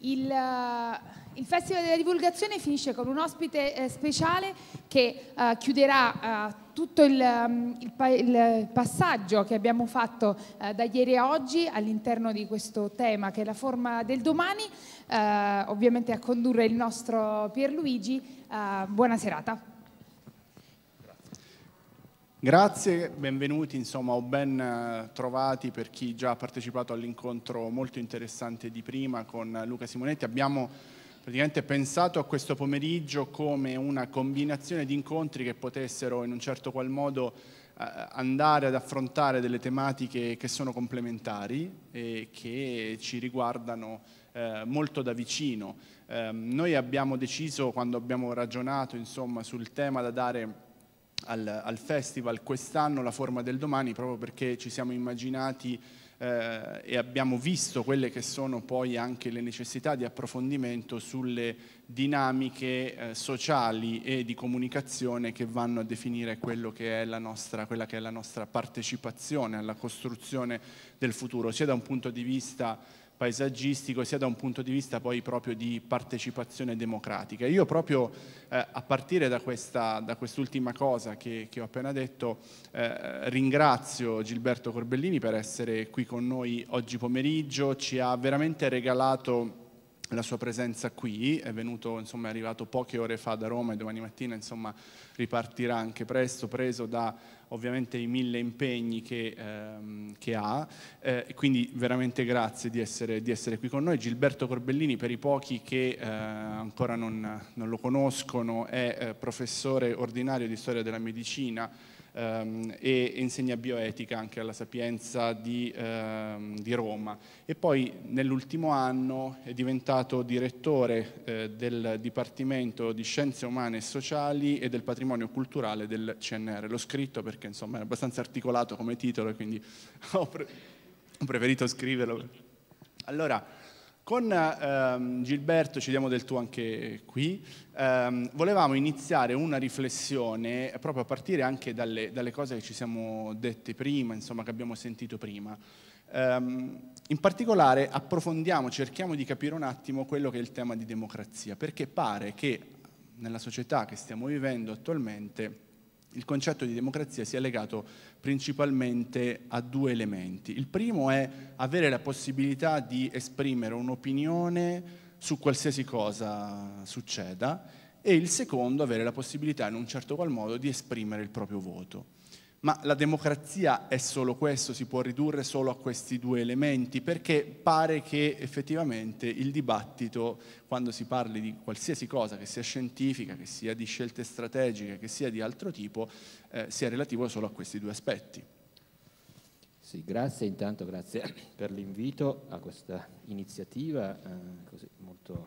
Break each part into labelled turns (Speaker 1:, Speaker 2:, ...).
Speaker 1: Il Festival della Divulgazione finisce con un ospite speciale che chiuderà tutto il passaggio che abbiamo fatto da ieri a oggi all'interno di questo tema che è la forma del domani, ovviamente a condurre il nostro Pierluigi. Buona serata.
Speaker 2: Grazie, benvenuti, insomma, o ben trovati per chi già ha partecipato all'incontro molto interessante di prima con Luca Simonetti. Abbiamo praticamente pensato a questo pomeriggio come una combinazione di incontri che potessero in un certo qual modo andare ad affrontare delle tematiche che sono complementari e che ci riguardano molto da vicino. Noi abbiamo deciso, quando abbiamo ragionato insomma, sul tema da dare al festival quest'anno, la forma del domani, proprio perché ci siamo immaginati e abbiamo visto quelle che sono poi anche le necessità di approfondimento sulle dinamiche sociali e di comunicazione che vanno a definire quella che è la nostra partecipazione alla costruzione del futuro, sia da un punto di vista paesaggistico, sia da un punto di vista poi proprio di partecipazione democratica. Io proprio a partire da quest'ultima cosa che ho appena detto, ringrazio Gilberto Corbellini per essere qui con noi oggi pomeriggio, ci ha veramente regalato la sua presenza qui, è venuto, insomma, è arrivato poche ore fa da Roma e domani mattina, insomma, ripartirà anche presto, preso da ovviamente i 1000 impegni che ha, quindi veramente grazie di essere qui con noi. Gilberto Corbellini, per i pochi che ancora non lo conoscono, è professore ordinario di storia della medicina e insegna bioetica anche alla Sapienza di Roma, e poi nell'ultimo anno è diventato direttore del Dipartimento di Scienze Umane e Sociali e del Patrimonio Culturale del CNR. L'ho scritto perché insomma è abbastanza articolato come titolo e quindi ho preferito scriverlo. Allora, con Gilberto ci diamo del tu anche qui. Volevamo iniziare una riflessione proprio a partire anche dalle cose che ci siamo dette prima, insomma, che abbiamo sentito prima. In particolare cerchiamo di capire un attimo quello che è il tema di democrazia, perché pare che nella società che stiamo vivendo attualmente il concetto di democrazia sia legato principalmente a due elementi. Il primo è avere la possibilità di esprimere un'opinione su qualsiasi cosa succeda, e il secondo, avere la possibilità in un certo qual modo di esprimere il proprio voto. Ma la democrazia è solo questo? Si può ridurre solo a questi due elementi? Perché pare che effettivamente il dibattito, quando si parli di qualsiasi cosa, che sia scientifica, che sia di scelte strategiche, che sia di altro tipo, sia relativo solo a questi due aspetti.
Speaker 3: Sì, grazie, intanto grazie per l'invito a questa iniziativa così molto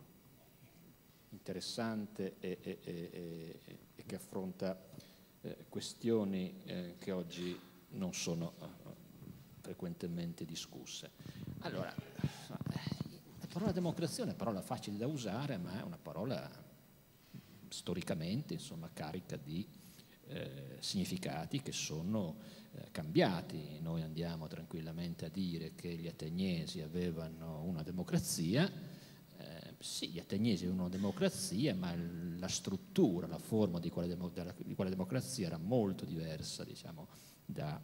Speaker 3: interessante e che affronta questioni che oggi non sono frequentemente discusse. Allora, la parola democrazia è una parola facile da usare, ma è una parola storicamente, insomma, carica di significati che sono cambiati. Noi andiamo tranquillamente a dire che gli ateniesi avevano una democrazia. Sì, gli ateniesi avevano una democrazia, ma la struttura, la forma di quella democrazia era molto diversa, diciamo, da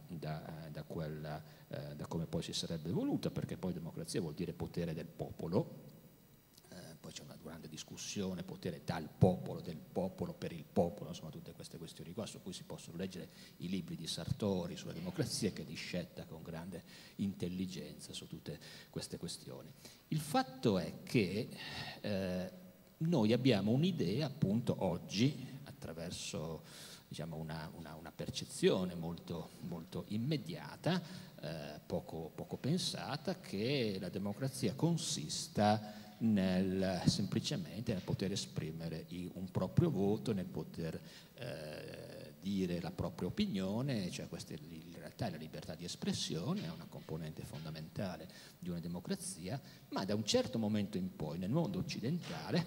Speaker 3: come poi si sarebbe voluta, perché poi democrazia vuol dire potere del popolo. Poi c'è una grande discussione, potere dal popolo, del popolo, per il popolo, insomma tutte queste questioni qua, su cui si possono leggere i libri di Sartori sulla democrazia, che discetta con grande intelligenza su tutte queste questioni. Il fatto è che noi abbiamo un'idea, appunto, oggi, attraverso, diciamo, una percezione molto, molto immediata, poco pensata, che la democrazia consista semplicemente nel poter esprimere un proprio voto, nel poter dire la propria opinione, cioè questa in realtà è la libertà di espressione, è una componente fondamentale di una democrazia, ma da un certo momento in poi nel mondo occidentale,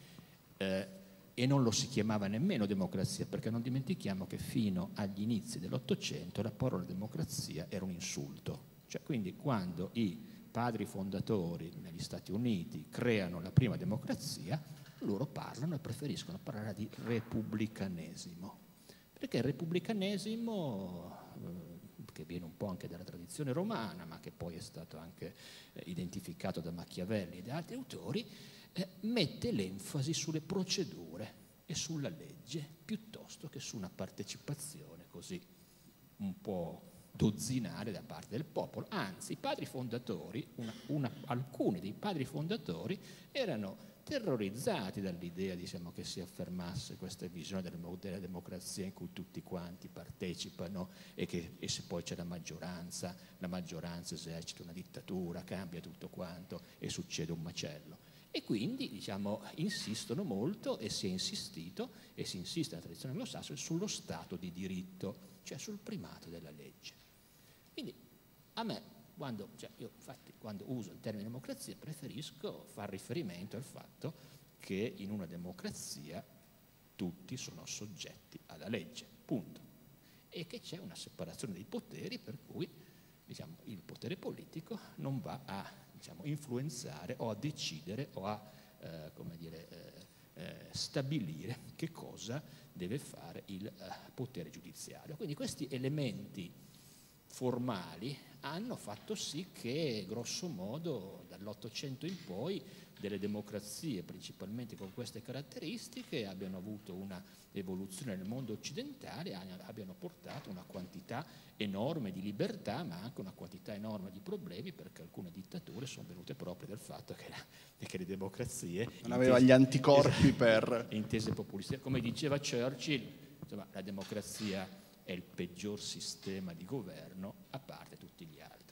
Speaker 3: e non lo si chiamava nemmeno democrazia, perché non dimentichiamo che fino agli inizi dell'Ottocento la parola democrazia era un insulto, cioè quindi quando i padri fondatori negli Stati Uniti creano la prima democrazia, loro parlano e preferiscono parlare di repubblicanesimo, perché il repubblicanesimo, che viene un po' anche dalla tradizione romana, ma che poi è stato anche identificato da Machiavelli e da altri autori, mette l'enfasi sulle procedure e sulla legge piuttosto che su una partecipazione così un po' dozzinale da parte del popolo. Anzi, i padri fondatori, alcuni dei padri fondatori erano terrorizzati dall'idea, diciamo, che si affermasse questa visione della democrazia in cui tutti quanti partecipano e se poi c'è la maggioranza esercita una dittatura, cambia tutto quanto e succede un macello. E quindi, diciamo, insistono molto e si è insistito e si insiste nella tradizione anglosassone sullo Stato di diritto, cioè sul primato della legge. Quindi a me, io infatti quando uso il termine democrazia preferisco far riferimento al fatto che in una democrazia tutti sono soggetti alla legge, punto. E che c'è una separazione dei poteri per cui, diciamo, il potere politico non va a, diciamo, influenzare o a decidere o a stabilire che cosa deve fare il potere giudiziario. Quindi questi elementi formali hanno fatto sì che, grosso modo, dall'Ottocento in poi, delle democrazie, principalmente con queste caratteristiche, abbiano avuto una evoluzione nel mondo occidentale, abbiano portato una quantità enorme di libertà, ma anche una quantità enorme di problemi, perché alcune dittature sono venute proprio dal fatto che le democrazie
Speaker 2: non aveva gli anticorpi per
Speaker 3: intese populiste. Come diceva Churchill, insomma, la democrazia è il peggior sistema di governo a parte tutti gli altri.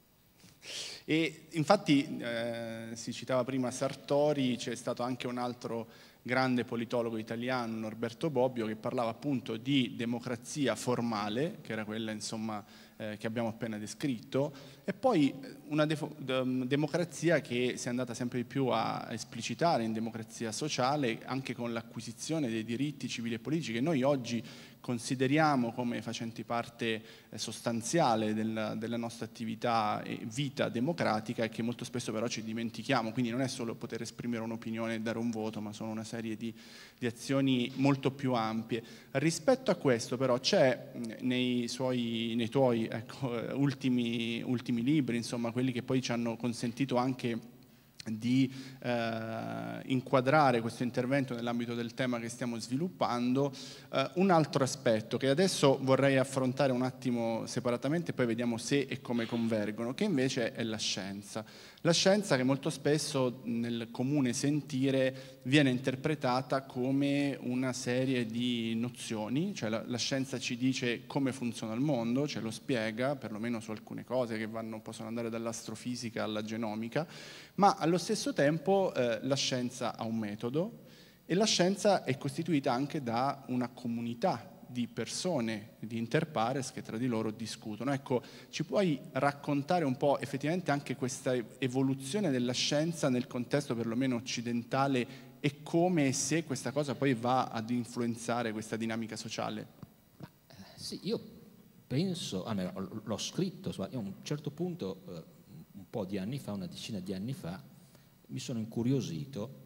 Speaker 2: E infatti si citava prima Sartori, c'è stato anche un altro grande politologo italiano, Norberto Bobbio, che parlava appunto di democrazia formale, che era quella, insomma, che abbiamo appena descritto, e poi una democrazia che si è andata sempre di più a esplicitare in democrazia sociale, anche con l'acquisizione dei diritti civili e politici che noi oggi consideriamo come facenti parte sostanziale della nostra attività e vita democratica, e che molto spesso però ci dimentichiamo. Quindi non è solo poter esprimere un'opinione e dare un voto, ma sono una serie di azioni molto più ampie. Rispetto a questo però c'è nei tuoi ultimi libri, insomma, quelli che poi ci hanno consentito anche di inquadrare questo intervento nell'ambito del tema che stiamo sviluppando, un altro aspetto che adesso vorrei affrontare un attimo separatamente, poi vediamo se e come convergono, che invece è la scienza. La scienza, che molto spesso nel comune sentire viene interpretata come una serie di nozioni, cioè la scienza ci dice come funziona il mondo, ce lo spiega, perlomeno su alcune cose che possono andare dall'astrofisica alla genomica, ma allo stesso tempo la scienza ha un metodo e la scienza è costituita anche da una comunità di persone, di inter pares, che tra di loro discutono. Ecco, ci puoi raccontare un po' effettivamente anche questa evoluzione della scienza nel contesto perlomeno occidentale e come e se questa cosa poi va ad influenzare questa dinamica sociale?
Speaker 3: Sì, io penso, l'ho scritto, io a un certo punto, un po' di anni fa, una decina di anni fa, mi sono incuriosito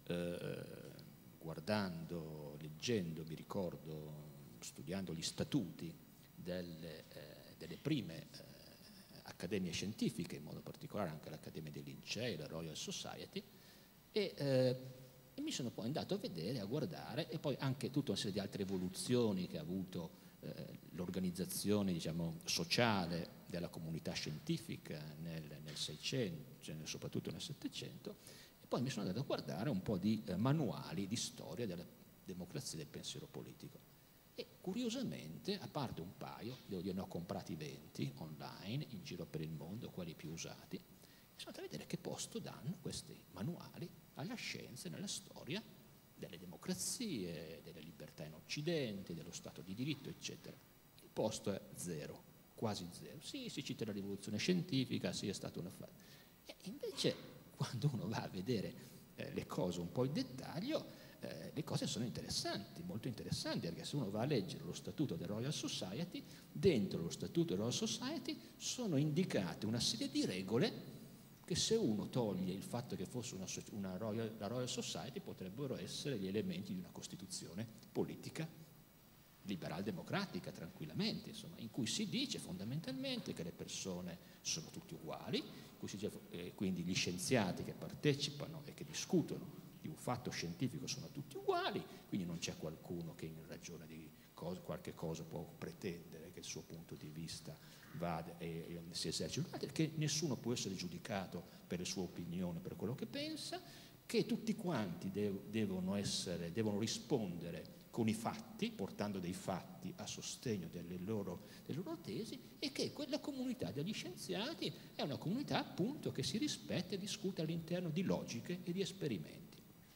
Speaker 3: guardando, leggendo, mi ricordo, studiando gli statuti delle prime accademie scientifiche, in modo particolare anche l'Accademia dei Lincei, la Royal Society, e mi sono poi andato a vedere, a guardare, e poi anche tutta una serie di altre evoluzioni che ha avuto l'organizzazione, diciamo, sociale della comunità scientifica nel Seicento, cioè soprattutto nel Settecento, e poi mi sono andato a guardare un po' di manuali di storia della democrazia e del pensiero politico. E curiosamente, a parte un paio, devo dire, ne ho comprati 20 online in giro per il mondo, quelli più usati, e sono andato a vedere che posto danno questi manuali alla scienza e nella storia delle democrazie, delle libertà in Occidente, dello Stato di diritto, eccetera. Il posto è zero, quasi zero. Sì, si cita la rivoluzione scientifica, sì, è stato un affare. E invece, quando uno va a vedere le cose un po' in dettaglio, le cose sono interessanti, molto interessanti, perché se uno va a leggere lo statuto del Royal Society, dentro lo statuto del Royal Society sono indicate una serie di regole che se uno toglie il fatto che fosse la Royal Society potrebbero essere gli elementi di una Costituzione politica liberal-democratica, tranquillamente, insomma, in cui si dice fondamentalmente che le persone sono tutti uguali, quindi gli scienziati che partecipano e che discutono di un fatto scientifico sono tutti uguali, quindi non c'è qualcuno che in ragione di qualche cosa può pretendere che il suo punto di vista vada e si eserciti, che nessuno può essere giudicato per le sue opinioni, per quello che pensa, che tutti quanti devono rispondere con i fatti, portando dei fatti a sostegno delle loro tesi, e che quella comunità degli scienziati è una comunità appunto che si rispetta e discute all'interno di logiche e di esperimenti.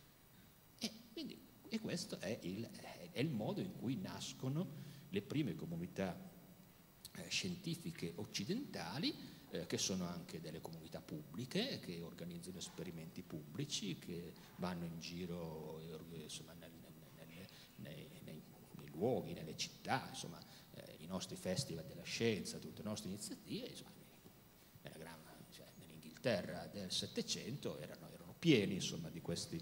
Speaker 3: E questo è il modo in cui nascono le prime comunità scientifiche occidentali, che sono anche delle comunità pubbliche, che organizzano esperimenti pubblici, che vanno in giro insomma, nei luoghi, nelle città, insomma, i nostri festival della scienza, tutte le nostre iniziative, insomma, nell'Inghilterra del Settecento erano pieni, insomma, di questi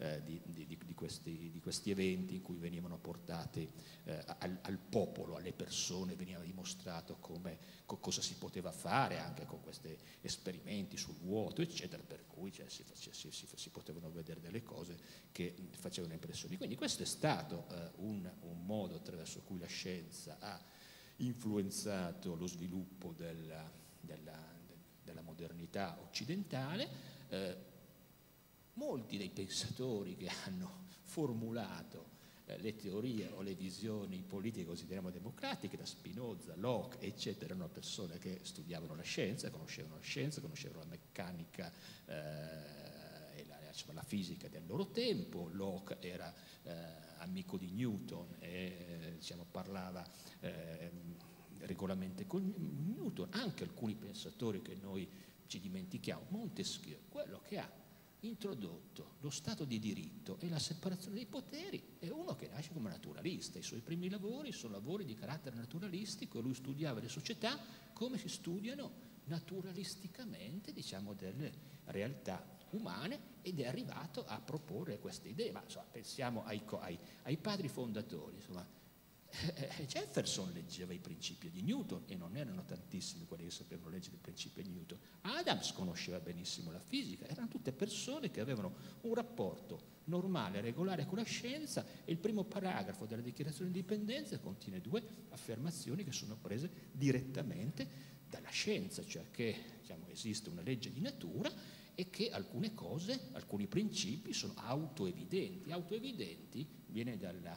Speaker 3: eventi in cui venivano portati al popolo, alle persone, veniva dimostrato cosa si poteva fare anche con questi esperimenti sul vuoto, eccetera, per cui si potevano vedere delle cose che facevano impressione. Quindi questo è stato un modo attraverso cui la scienza ha influenzato lo sviluppo della modernità occidentale. Molti dei pensatori che hanno formulato le teorie o le visioni politiche consideriamo democratiche, da Spinoza, Locke, eccetera, erano persone che studiavano la scienza, conoscevano la meccanica e la fisica del loro tempo. Locke era amico di Newton e parlava regolarmente con Newton. Anche alcuni pensatori che noi ci dimentichiamo, Montesquieu, quello che ha introdotto lo Stato di diritto e la separazione dei poteri, è uno che nasce come naturalista. I suoi primi lavori sono lavori di carattere naturalistico, e lui studiava le società come si studiano naturalisticamente, delle realtà umane, ed è arrivato a proporre queste idee. Ma insomma, pensiamo ai padri fondatori, insomma. Jefferson leggeva i principi di Newton, e non erano tantissimi quelli che sapevano leggere i principi di Newton. Adams conosceva benissimo la fisica. Erano tutte persone che avevano un rapporto normale, regolare con la scienza, e il primo paragrafo della Dichiarazione di Indipendenza contiene 2 affermazioni che sono prese direttamente dalla scienza, cioè che esiste una legge di natura e che alcune cose, alcuni principi sono autoevidenti. Autoevidenti viene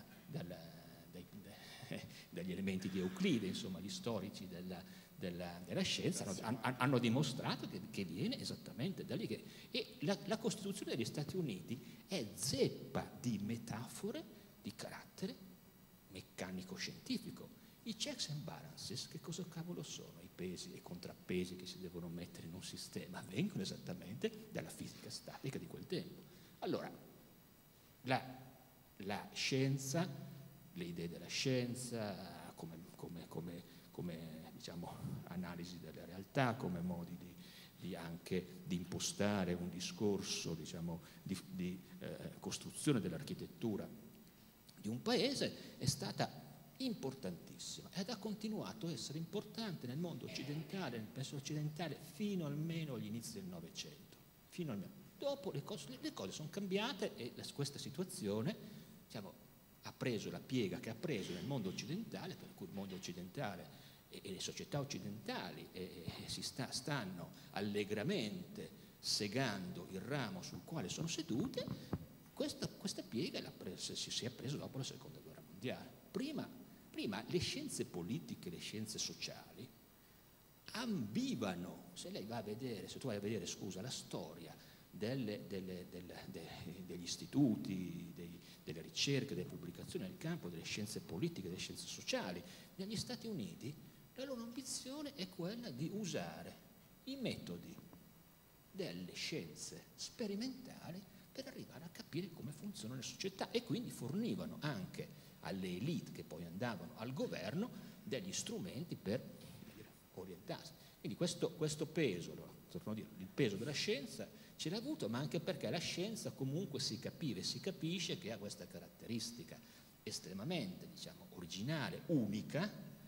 Speaker 3: dagli elementi di Euclide, insomma, gli storici della scienza hanno dimostrato che viene esattamente da lì. E la Costituzione degli Stati Uniti è zeppa di metafore di carattere meccanico-scientifico. I checks and balances, che cosa cavolo sono? I pesi e i contrappesi che si devono mettere in un sistema vengono esattamente dalla fisica statica di quel tempo. Allora, la scienza, le idee della scienza come analisi della realtà, come modi anche di impostare un discorso di costruzione dell'architettura di un paese, è stata importantissima ed ha continuato a essere importante nel mondo occidentale, nel paese occidentale, fino almeno agli inizi del Novecento. Dopo le cose sono cambiate, e questa situazione ha preso la piega che ha preso nel mondo occidentale, per cui il mondo occidentale e le società occidentali stanno allegramente segando il ramo sul quale sono sedute. Questa piega si è presa dopo la Seconda Guerra Mondiale. Prima le scienze politiche, le scienze sociali ambivano, se tu vai a vedere la storia degli istituti, delle ricerche, delle pubblicazioni nel campo delle scienze politiche e delle scienze sociali, negli Stati Uniti la loro ambizione è quella di usare i metodi delle scienze sperimentali per arrivare a capire come funzionano le società, e quindi fornivano anche alle elite che poi andavano al governo degli strumenti per orientarsi. Quindi questo peso torno a dire, il peso della scienza ce l'ha avuto, ma anche perché la scienza comunque si capiva e si capisce che ha questa caratteristica estremamente, diciamo, originale, unica,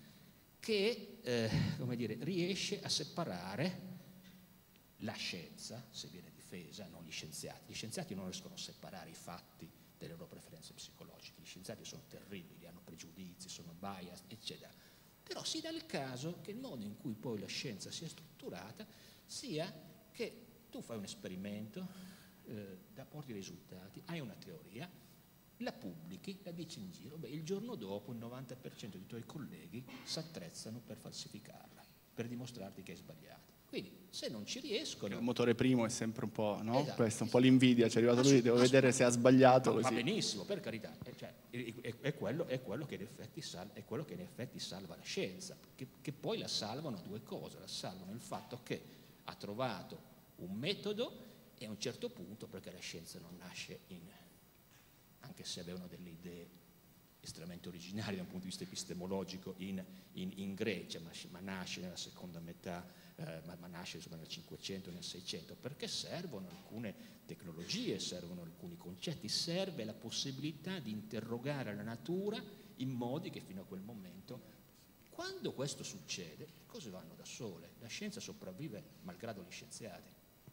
Speaker 3: che come dire, riesce a separare la scienza, se viene difesa, non gli scienziati. Gli scienziati non riescono a separare i fatti dalle loro preferenze psicologiche. Gli scienziati sono terribili, hanno pregiudizi, sono bias, eccetera. Però si dà il caso che il modo in cui poi la scienza sia strutturata sia che tu fai un esperimento, porti i risultati, hai una teoria, la pubblichi, la dici in giro, il giorno dopo il 90% dei tuoi colleghi si attrezzano per falsificarla, per dimostrarti che hai sbagliato. Quindi se non ci riescono...
Speaker 2: Il motore primo è sempre un po', no?
Speaker 3: Esatto.
Speaker 2: Questo, un po' l'invidia, ci è arrivato lui, devo vedere se ha sbagliato.
Speaker 3: Va
Speaker 2: così.
Speaker 3: benissimo, per carità, cioè, è quello che in effetti salva la scienza, che poi la salvano due cose, la salvano il fatto che ha trovato un metodo e a un certo punto, perché la scienza non nasce anche se avevano delle idee estremamente originali da un punto di vista epistemologico in Grecia, ma nasce nella seconda metà, ma nasce insomma nel 500 e nel 600, perché servono alcune tecnologie, servono alcuni concetti, serve la possibilità di interrogare la natura in modi che fino a quel momento, quando questo succede, le cose vanno da sole, la scienza sopravvive malgrado gli scienziati.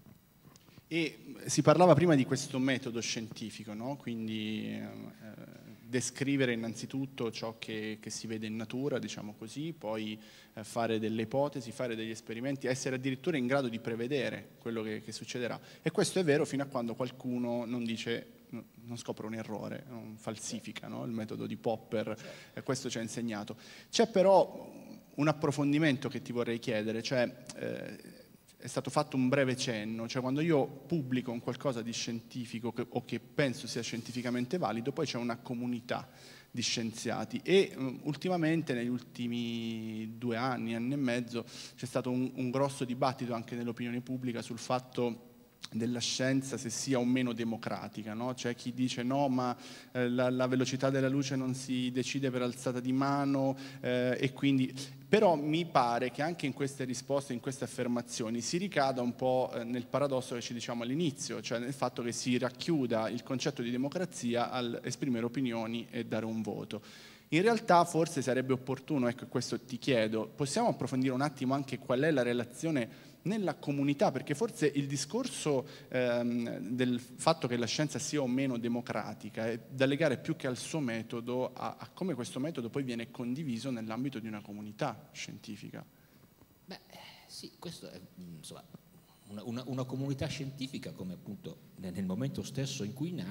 Speaker 2: E si parlava prima di questo metodo scientifico, no? Quindi descrivere innanzitutto ciò che si vede in natura, diciamo così, poi fare delle ipotesi, fare degli esperimenti, essere addirittura in grado di prevedere quello che succederà. E questo è vero fino a quando qualcuno non scopre un errore, non falsifica, no? Il metodo di Popper, questo ci ha insegnato. C'è però un approfondimento che ti vorrei chiedere, cioè... è stato fatto un breve cenno, cioè quando io pubblico un qualcosa di scientifico o che penso sia scientificamente valido, poi c'è una comunità di scienziati e ultimamente, negli ultimi 2 anni e mezzo, c'è stato un grosso dibattito anche nell'opinione pubblica sul fatto della scienza se sia o meno democratica, no? C'è chi dice no, ma la velocità della luce non si decide per alzata di mano e quindi... Però mi pare che anche in queste risposte, in queste affermazioni, si ricada un po' nel paradosso che ci diciamo all'inizio, cioè nel fatto che si racchiuda il concetto di democrazia al esprimere opinioni e dare un voto. In realtà forse sarebbe opportuno, ecco questo ti chiedo, possiamo approfondire un attimo anche qual è la relazione nella comunità, perché forse il discorso del fatto che la scienza sia o meno democratica è da legare più che al suo metodo a come questo metodo poi viene condiviso nell'ambito di una comunità scientifica.
Speaker 3: Beh, sì, questo è insomma, una comunità scientifica, come appunto nel momento stesso in cui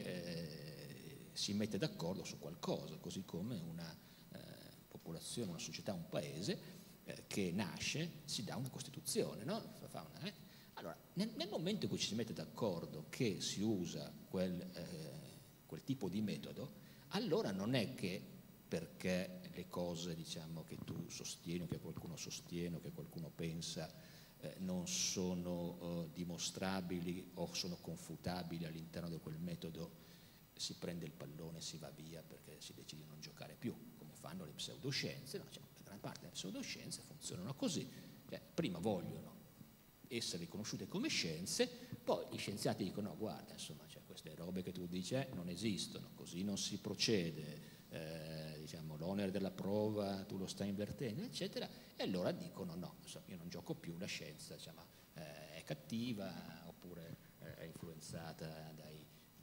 Speaker 3: nasce si mette d'accordo su qualcosa, così come una popolazione, una società, un paese che nasce, si dà una Costituzione, no? Allora, nel momento in cui ci si mette d'accordo che si usa quel tipo di metodo, allora non è che perché le cose, diciamo, che tu sostieni, che qualcuno sostiene, o che qualcuno pensa, non sono dimostrabili o sono confutabili all'interno di quel metodo, si prende il pallone e si va via perché si decide di non giocare più, come fanno le pseudoscienze, no? Cioè, gran parte delle pseudoscienze funzionano così, cioè, prima vogliono essere riconosciute come scienze, poi gli scienziati dicono no, guarda, insomma, cioè, queste robe che tu dici non esistono, così non si procede, diciamo, l'onere della prova tu lo stai invertendo, eccetera, e allora dicono no, insomma, io non gioco più, la scienza, diciamo, è cattiva oppure è influenzata dai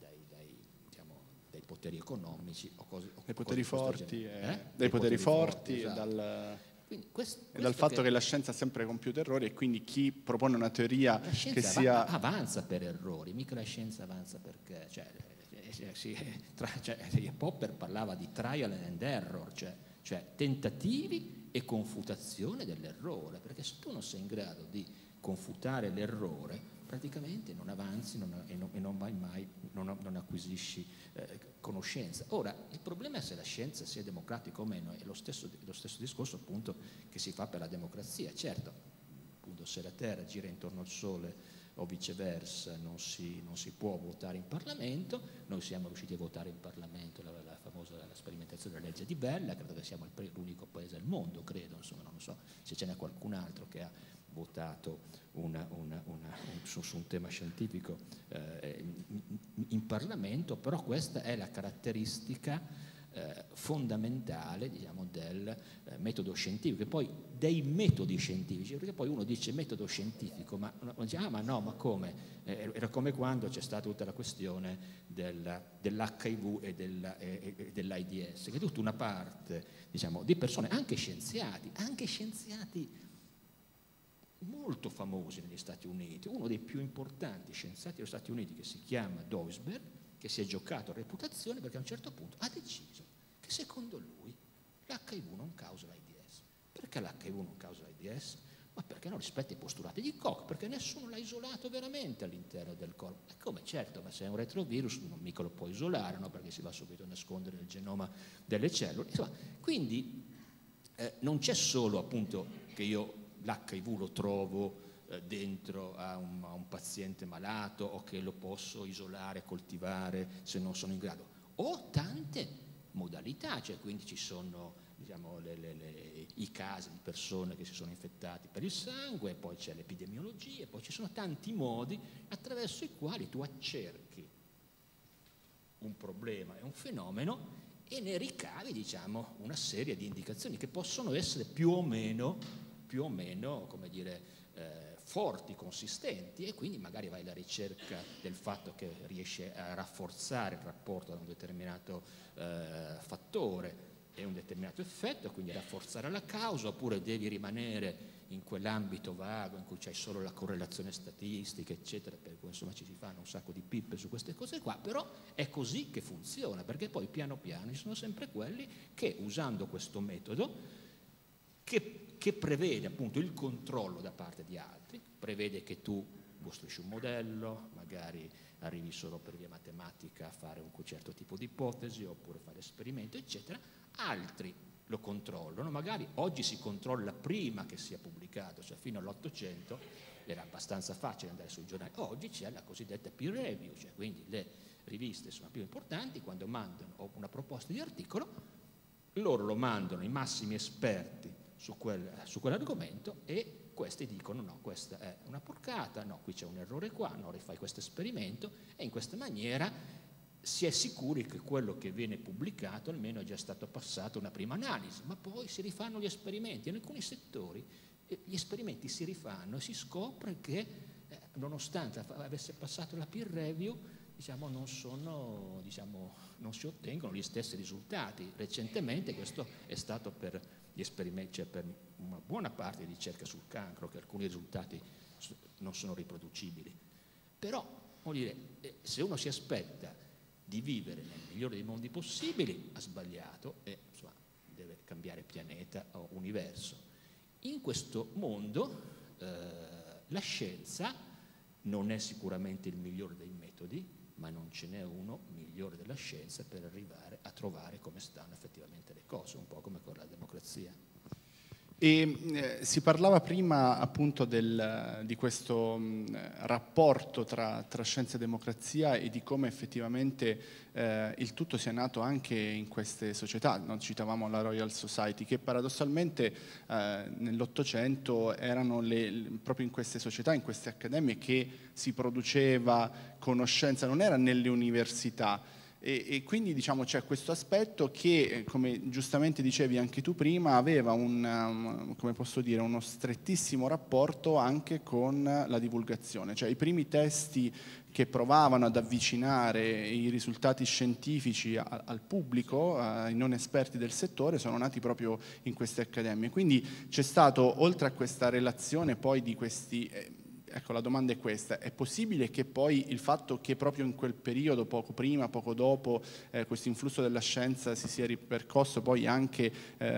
Speaker 3: poteri economici o cose,
Speaker 2: dai poteri forti,
Speaker 3: dai poteri forti,
Speaker 2: esatto.
Speaker 3: Quindi
Speaker 2: e dal fatto che la scienza ha sempre compiuto errori e quindi chi propone una teoria che sia...
Speaker 3: avanza per errori, mica la scienza avanza perché... Popper parlava di trial and error, cioè tentativi e confutazione dell'errore, perché se tu non sei in grado di confutare l'errore praticamente non avanzi e non vai mai, non acquisisci conoscenza. Ora, il problema è se la scienza sia democratica o meno, è lo stesso discorso appunto che si fa per la democrazia. Certo, appunto, se la Terra gira intorno al Sole o viceversa non si può votare in Parlamento. Noi siamo riusciti a votare in Parlamento la famosa sperimentazione della legge di Bella, credo che siamo l'unico paese al mondo, credo, insomma, non lo so se ce n'è qualcun altro che ha votato su un tema scientifico in Parlamento, però questa è la caratteristica fondamentale, diciamo, del metodo scientifico, e poi dei metodi scientifici, perché poi uno dice metodo scientifico, ma dice, ma no, ma come? Era come quando c'è stata tutta la questione dell'HIV e dell'AIDS, che è tutta una parte, diciamo, di persone, anche scienziati molto famosi negli Stati Uniti, uno dei più importanti scienziati degli Stati Uniti, che si chiama Duisberg, che si è giocato a reputazione perché a un certo punto ha deciso che secondo lui l'HIV non causa l'AIDS. Perché l'HIV non causa l'AIDS? Ma perché non rispetta i postulati di Koch, perché nessuno l'ha isolato veramente all'interno del corpo. E come? Certo, ma se è un retrovirus non mica lo può isolare, no? Perché si va subito a nascondere nel genoma delle cellule. Insomma, quindi non c'è solo appunto che io l'HIV lo trovo dentro a un paziente malato, o che lo posso isolare, coltivare se non sono in grado. Ho tante modalità, cioè quindi ci sono, diciamo, i casi di persone che si sono infettati per il sangue, poi c'è l'epidemiologia, poi ci sono tanti modi attraverso i quali tu accerchi un problema e un fenomeno e ne ricavi, diciamo, una serie di indicazioni che possono essere più o meno, come dire, forti, consistenti, e quindi magari vai alla ricerca del fatto che riesce a rafforzare il rapporto da un determinato fattore e un determinato effetto, quindi rafforzare la causa, oppure devi rimanere in quell'ambito vago in cui c'hai solo la correlazione statistica, eccetera, per cui insomma ci si fanno un sacco di pippe su queste cose qua, però è così che funziona, perché poi piano piano ci sono sempre quelli che, usando questo metodo, che prevede appunto il controllo da parte di altri, prevede che tu costruisci un modello, magari arrivi solo per via matematica a fare un certo tipo di ipotesi, oppure fare esperimento, eccetera, altri lo controllano, magari oggi si controlla prima che sia pubblicato, cioè fino all'800 era abbastanza facile andare sui giornali, oggi c'è la cosiddetta peer review, cioè quindi le riviste sono più importanti, quando mandano una proposta di articolo, loro lo mandano ai massimi esperti su quell'argomento, e questi dicono no, questa è una porcata, no, qui c'è un errore qua, no, rifai questo esperimento, e in questa maniera si è sicuri che quello che viene pubblicato almeno è già stato passato una prima analisi, ma poi si rifanno gli esperimenti. In alcuni settori gli esperimenti si rifanno e si scopre che nonostante avesse passato la peer review, diciamo, non si ottengono gli stessi risultati. Recentemente questo è stato per gli esperimenti, cioè per una buona parte di ricerca sul cancro, che alcuni risultati non sono riproducibili. Però, vuol dire, se uno si aspetta di vivere nel migliore dei mondi possibili, ha sbagliato, e insomma deve cambiare pianeta o universo. In questo mondo la scienza non è sicuramente il migliore dei metodi, ma non ce n'è uno migliore della scienza per arrivare a trovare come stanno effettivamente le cose, un po' come con la democrazia.
Speaker 2: E si parlava prima appunto di questo rapporto tra scienza e democrazia, e di come effettivamente il tutto sia nato anche in queste società. No? Citavamo la Royal Society, che paradossalmente nell'Ottocento erano proprio in queste società, in queste accademie, che si produceva conoscenza, non era nelle università. E quindi, diciamo, c'è questo aspetto che, come giustamente dicevi anche tu prima, aveva come posso dire, uno strettissimo rapporto anche con la divulgazione. Cioè i primi testi che provavano ad avvicinare i risultati scientifici al pubblico, ai non esperti del settore, sono nati proprio in queste accademie. Quindi c'è stato, oltre a questa relazione poi di questi... Ecco, la domanda è questa: è possibile che poi il fatto che proprio in quel periodo, poco prima, poco dopo, questo influsso della scienza si sia ripercosso poi anche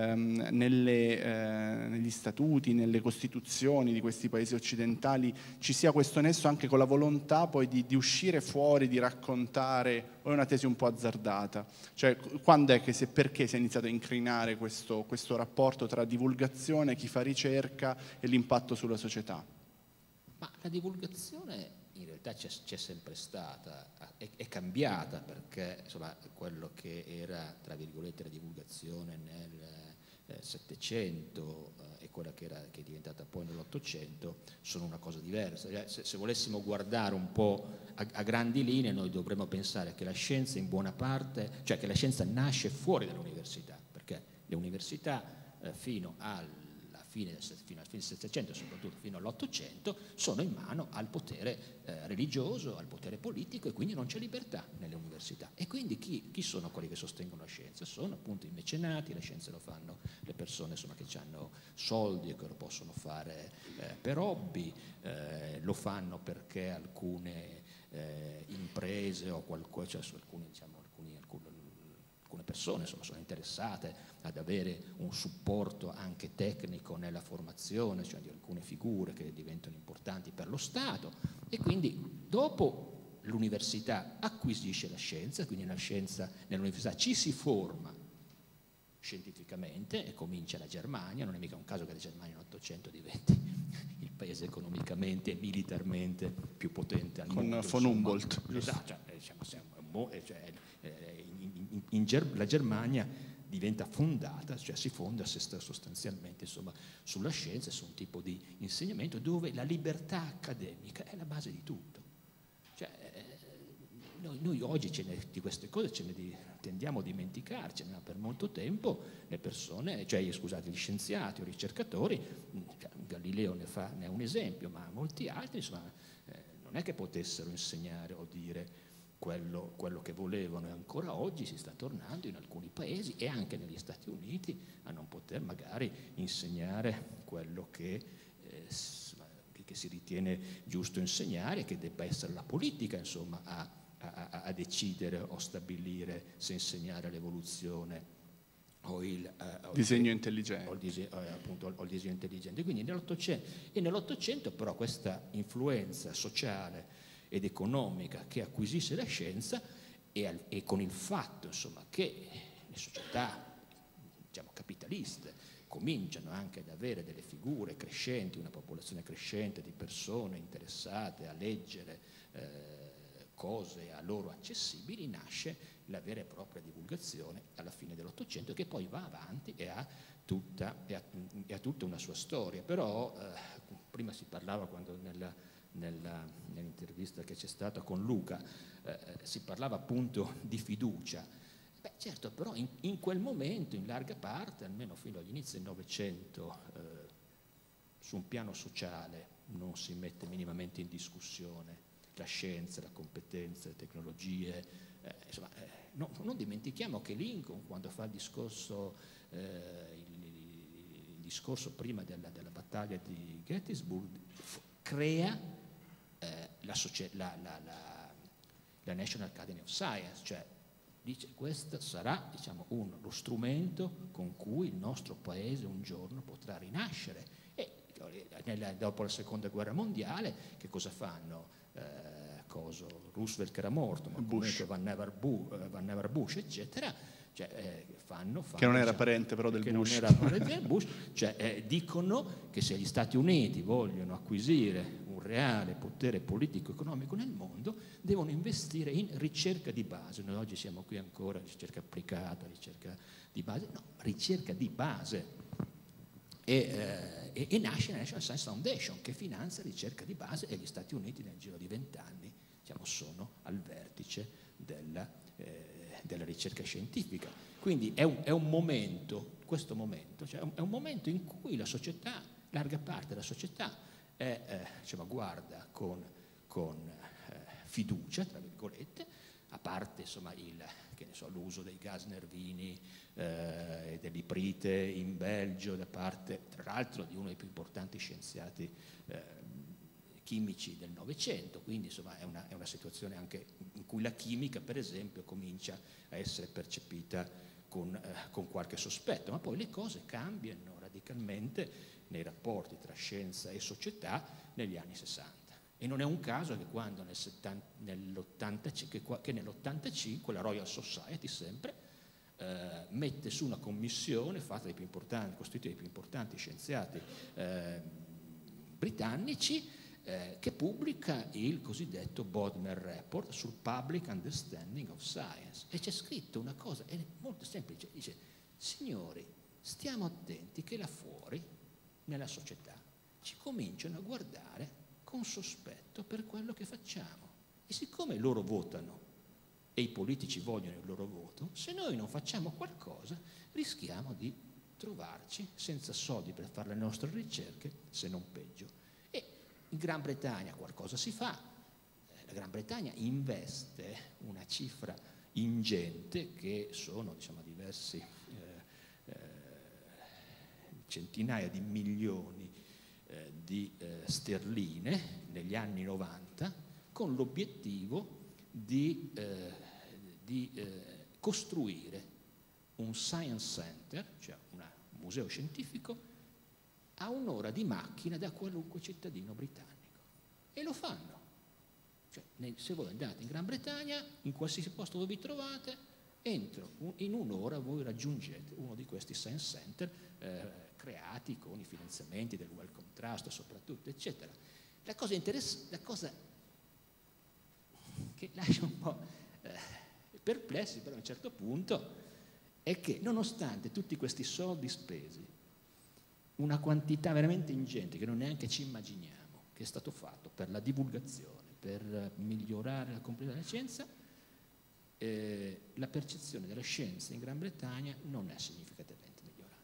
Speaker 2: negli statuti, nelle costituzioni di questi paesi occidentali, ci sia questo nesso anche con la volontà poi di uscire fuori, di raccontare? O è una tesi un po' azzardata? Cioè, quando è che perché si è iniziato a incrinare questo rapporto tra divulgazione, chi fa ricerca e l'impatto sulla società?
Speaker 3: Ma la divulgazione in realtà c'è sempre stata, è cambiata, perché insomma quello che era, tra virgolette, la divulgazione Settecento e quella che è diventata poi nell'Ottocento sono una cosa diversa. Se volessimo guardare un po' a grandi linee, noi dovremmo pensare che la scienza in buona parte, cioè che la scienza nasce fuori dall'università, perché le università fino alla fine del Settecento, soprattutto fino all'Ottocento, sono in mano al potere religioso, al potere politico, e quindi non c'è libertà nelle università. E quindi chi sono quelli che sostengono la scienza? Sono appunto i mecenati. La scienza lo fanno le persone, insomma, che hanno soldi e che lo possono fare per hobby, lo fanno perché alcune imprese o qualcosa, cioè alcune persone sono interessate ad avere un supporto anche tecnico nella formazione, cioè di alcune figure che diventano importanti per lo Stato, e quindi dopo l'università acquisisce la scienza, quindi la scienza nell'università ci si forma scientificamente, e comincia la Germania. Non è mica un caso che la Germania nell'Ottocento diventi il paese economicamente e militarmente più potente al mondo.
Speaker 2: Con von Humboldt.
Speaker 3: Esatto, la Germania diventa fondata, cioè si fonda sostanzialmente, insomma, sulla scienza, su un tipo di insegnamento dove la libertà accademica è la base di tutto. Cioè, noi oggi di queste cose tendiamo a dimenticarcene, ma per molto tempo le persone, gli scienziati o i ricercatori, Galileo ne è un esempio, ma molti altri, insomma, non è che potessero insegnare o dire quello che volevano, e ancora oggi si sta tornando in alcuni paesi e anche negli Stati Uniti a non poter magari insegnare quello che si ritiene giusto insegnare, che debba essere la politica, insomma, a decidere o stabilire se insegnare l'evoluzione o il
Speaker 2: disegno intelligente.
Speaker 3: O il disegno intelligente. Quindi nell'Ottocento però questa influenza sociale ed economica che acquisisce la scienza, e con il fatto, insomma, che le società, diciamo, capitaliste cominciano anche ad avere delle figure crescenti, una popolazione crescente di persone interessate a leggere cose a loro accessibili, nasce la vera e propria divulgazione alla fine dell'Ottocento, che poi va avanti e ha tutta una sua storia. Però prima si parlava, quando nell'intervista che c'è stata con Luca, si parlava appunto di fiducia. Beh, certo, però in quel momento, in larga parte, almeno fino agli inizi del Novecento, su un piano sociale non si mette minimamente in discussione la scienza, la competenza, le tecnologie. Insomma, non dimentichiamo che Lincoln, quando fa il discorso prima della battaglia di Gettysburg, crea la National Academy of Science, cioè dice: questo sarà, diciamo, lo strumento con cui il nostro paese un giorno potrà rinascere. E dopo la seconda guerra mondiale che cosa fanno? Roosevelt, che era morto, ma comunque Van Never Bush, eccetera, che
Speaker 2: non era parente però del Bush.
Speaker 3: Dicono che se gli Stati Uniti vogliono acquisire un reale potere politico e economico nel mondo, devono investire in ricerca di base. Noi oggi siamo qui ancora, ricerca applicata, ricerca di base, no, ricerca di base. E nasce la National Science Foundation, che finanzia ricerca di base, e gli Stati Uniti nel giro di 20 anni, diciamo, sono al vertice della ricerca scientifica. Quindi è un momento, questo momento, cioè è un momento in cui la società, larga parte della società, guarda con fiducia, tra virgolette, a parte, insomma, l'uso dei gas nervini e dell'iprite in Belgio da parte, tra l'altro, di uno dei più importanti scienziati chimici del Novecento. Quindi, insomma, è una situazione anche in cui la chimica, per esempio, comincia a essere percepita con qualche sospetto, ma poi le cose cambiano radicalmente nei rapporti tra scienza e società negli anni 60. E non è un caso che quando nell'85 la Royal Society, sempre, mette su una commissione costituita dai più importanti scienziati britannici, che pubblica il cosiddetto Bodmer Report sul Public Understanding of Science. E c'è scritto una cosa, è molto semplice, dice: signori, stiamo attenti che là fuori, nella società, ci cominciano a guardare con sospetto per quello che facciamo. E siccome loro votano e i politici vogliono il loro voto, se noi non facciamo qualcosa rischiamo di trovarci senza soldi per fare le nostre ricerche, se non peggio. E in Gran Bretagna qualcosa si fa. La Gran Bretagna investe una cifra ingente, che sono, diciamo, diversi centinaia di milioni di sterline negli anni 90, con l'obiettivo di costruire un science center, cioè un museo scientifico, a un'ora di macchina da qualunque cittadino britannico. E lo fanno. Cioè, se voi andate in Gran Bretagna, in qualsiasi posto dove vi trovate, in un'ora voi raggiungete uno di questi science center creati con i finanziamenti del Wellcome Trust soprattutto, eccetera. La cosa che lascia un po' perplessi, però a un certo punto, è che nonostante tutti questi soldi spesi, una quantità veramente ingente che non neanche ci immaginiamo, che è stato fatto per la divulgazione, per migliorare la completa della scienza, la percezione della scienza in Gran Bretagna non è significativamente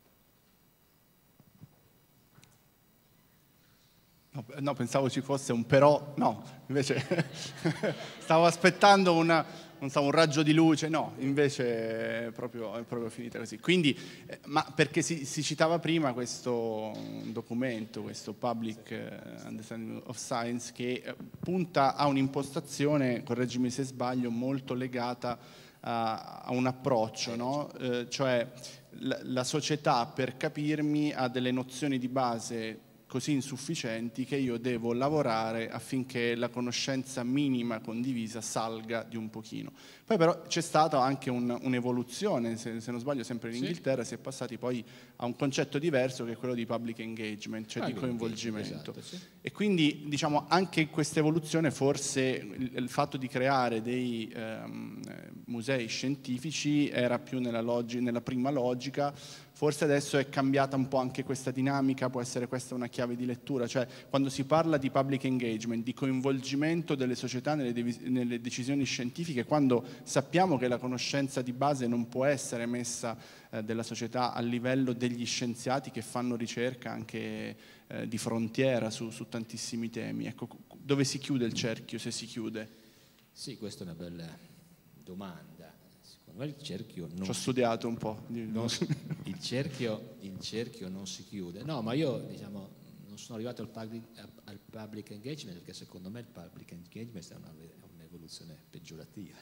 Speaker 3: migliorata.
Speaker 2: No, pensavo ci fosse un però, no, invece stavo aspettando un raggio di luce, no, invece è proprio finita così. Quindi, ma perché si citava prima questo documento, questo Public Understanding of Science, che punta a un'impostazione, correggimi se sbaglio, molto legata a un approccio, no? Cioè la società, per capirmi, ha delle nozioni di base così insufficienti che io devo lavorare affinché la conoscenza minima condivisa salga di un pochino. Poi però c'è stata anche un'evoluzione, se non sbaglio sempre in Inghilterra, si è passati poi a un concetto diverso che è quello di public engagement, cioè di coinvolgimento.
Speaker 3: Esatto, sì.
Speaker 2: E quindi, diciamo, anche in questa evoluzione forse il fatto di creare dei musei scientifici era più nella prima logica. Forse adesso è cambiata un po' anche questa dinamica, può essere questa una chiave di lettura, cioè quando si parla di public engagement, di coinvolgimento delle società nelle decisioni scientifiche, quando sappiamo che la conoscenza di base non può essere messa della società a livello degli scienziati che fanno ricerca anche di frontiera su tantissimi temi. Ecco, dove si chiude il cerchio, se si chiude?
Speaker 3: Sì, questa è una bella domanda. Secondo me il cerchio non...
Speaker 2: Ci ho studiato un po'.
Speaker 3: Il cerchio non si chiude. No, ma io, diciamo, non sono arrivato al public engagement perché secondo me il public engagement è un'evoluzione peggiorativa.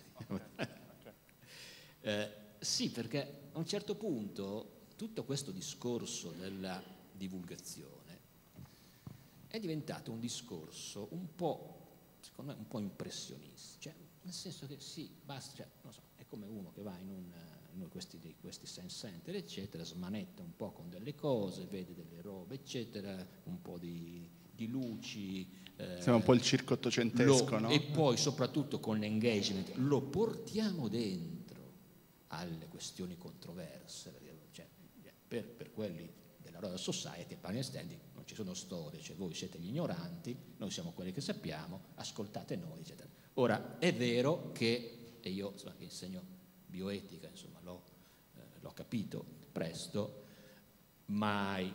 Speaker 3: Sì, perché a un certo punto tutto questo discorso della divulgazione è diventato un discorso un po', secondo me, un po' impressionista, cioè, nel senso che sì, basta, cioè, non so, è come uno che va in questi science center, eccetera, smanetta un po' con delle cose, vede delle robe, eccetera, un po' di luci.
Speaker 2: Sembra un po' il circo ottocentesco, no?
Speaker 3: E poi soprattutto con l'engagement lo portiamo dentro alle questioni controverse, cioè, per quelli della Royal Society, Pioneer Standing, non ci sono storie, cioè voi siete gli ignoranti, noi siamo quelli che sappiamo, ascoltate noi, eccetera. Ora, è vero che, e io insomma, che insegno bioetica, insomma, l'ho capito presto, mai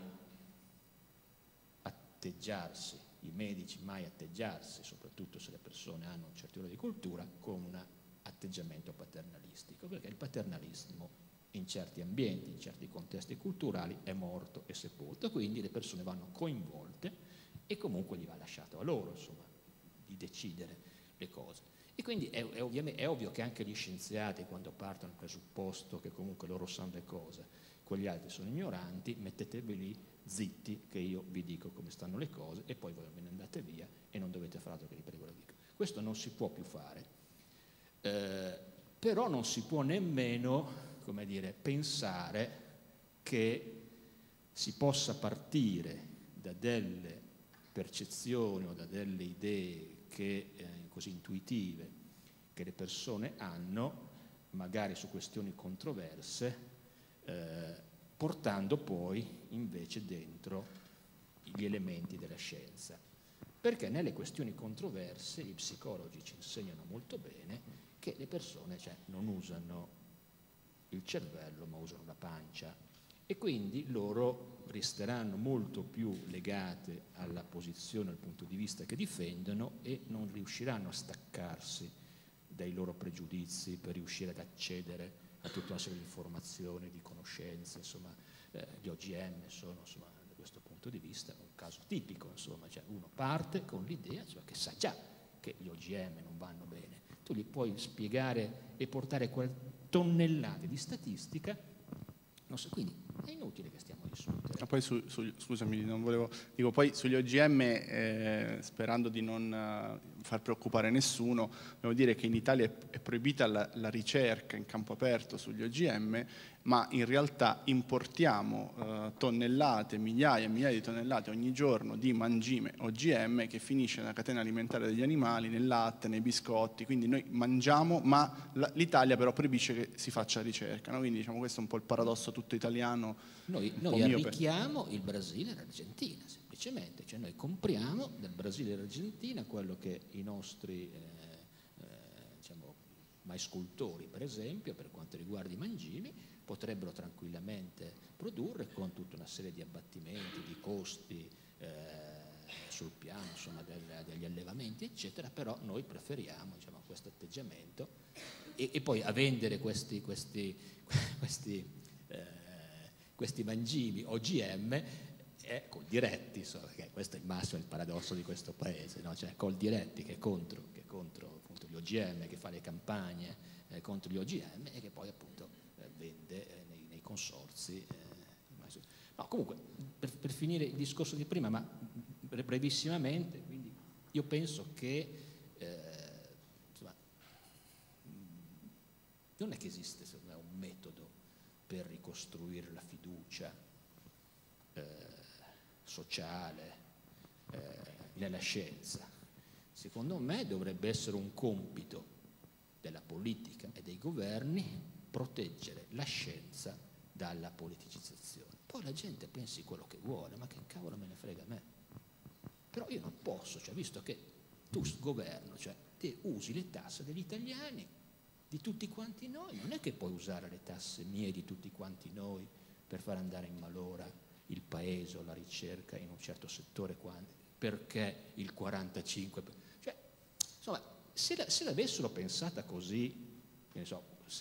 Speaker 3: atteggiarsi, i medici mai atteggiarsi, soprattutto se le persone hanno un certo livello di cultura, con un atteggiamento paternalistico, perché il paternalismo in certi ambienti, in certi contesti culturali è morto e sepolto, quindi le persone vanno coinvolte e comunque gli va lasciato a loro, insomma, di decidere le cose. E quindi è ovvio che anche gli scienziati, quando partono dal presupposto che comunque loro sanno le cose, quegli altri sono ignoranti, mettetevi lì zitti che io vi dico come stanno le cose e poi voi ve ne andate via e non dovete fare altro che ripetere quello che dico. Questo non si può più fare, però non si può nemmeno, come dire, pensare che si possa partire da delle percezioni o da delle idee così intuitive che le persone hanno, magari su questioni controverse, portando poi invece dentro gli elementi della scienza. Perché nelle questioni controverse gli psicologi ci insegnano molto bene che le persone non usano il cervello ma usano la pancia, e quindi loro resteranno molto più legate alla posizione, al punto di vista che difendono, e non riusciranno a staccarsi dai loro pregiudizi per riuscire ad accedere a tutta una serie di informazioni, di conoscenze. Insomma, gli OGM sono, insomma, da questo punto di vista un caso tipico. Insomma, uno parte con l'idea che sa già che gli OGM non vanno bene, tu gli puoi spiegare e portare tonnellate di statistica, non so, quindi è inutile che stiamo a discutere.
Speaker 2: Poi scusami, non volevo, dico, poi sugli OGM, sperando di non far preoccupare nessuno, devo dire che in Italia è proibita la ricerca in campo aperto sugli OGM, ma in realtà importiamo tonnellate, migliaia e migliaia di tonnellate ogni giorno di mangime OGM che finisce nella catena alimentare degli animali, nel latte, nei biscotti. Quindi noi mangiamo, ma l'Italia però proibisce che si faccia ricerca, no? Quindi diciamo questo è un po' il paradosso tutto italiano.
Speaker 3: Noi arricchiamo il Brasile e l'Argentina, semplicemente, cioè noi compriamo dal Brasile e dall'Argentina quello che i nostri maiscultori, per esempio, per quanto riguarda i mangimi, potrebbero tranquillamente produrre, con tutta una serie di abbattimenti, di costi sul piano, insomma, degli allevamenti, eccetera. Però noi preferiamo, diciamo, questo atteggiamento e poi a vendere questi mangimi OGM col diretti, perché questo è il massimo del paradosso di questo paese, no? Cioè col diretti che è contro appunto gli OGM, che fa le campagne contro gli OGM e che poi appunto vende nei consorzi. No, comunque, per finire il discorso di prima, ma brevissimamente, quindi io penso che insomma, non è che esiste un metodo per ricostruire la fiducia sociale nella scienza. Secondo me dovrebbe essere un compito della politica e dei governi proteggere la scienza dalla politicizzazione. Poi la gente pensi quello che vuole, ma che cavolo me ne frega a me? Però io non posso, visto che tu governo, te usi le tasse degli italiani, di tutti quanti noi, non è che puoi usare le tasse mie di tutti quanti noi per far andare in malora il paese o la ricerca in un certo settore, perché il 45%. Insomma, se l'avessero pensata così, che ne so,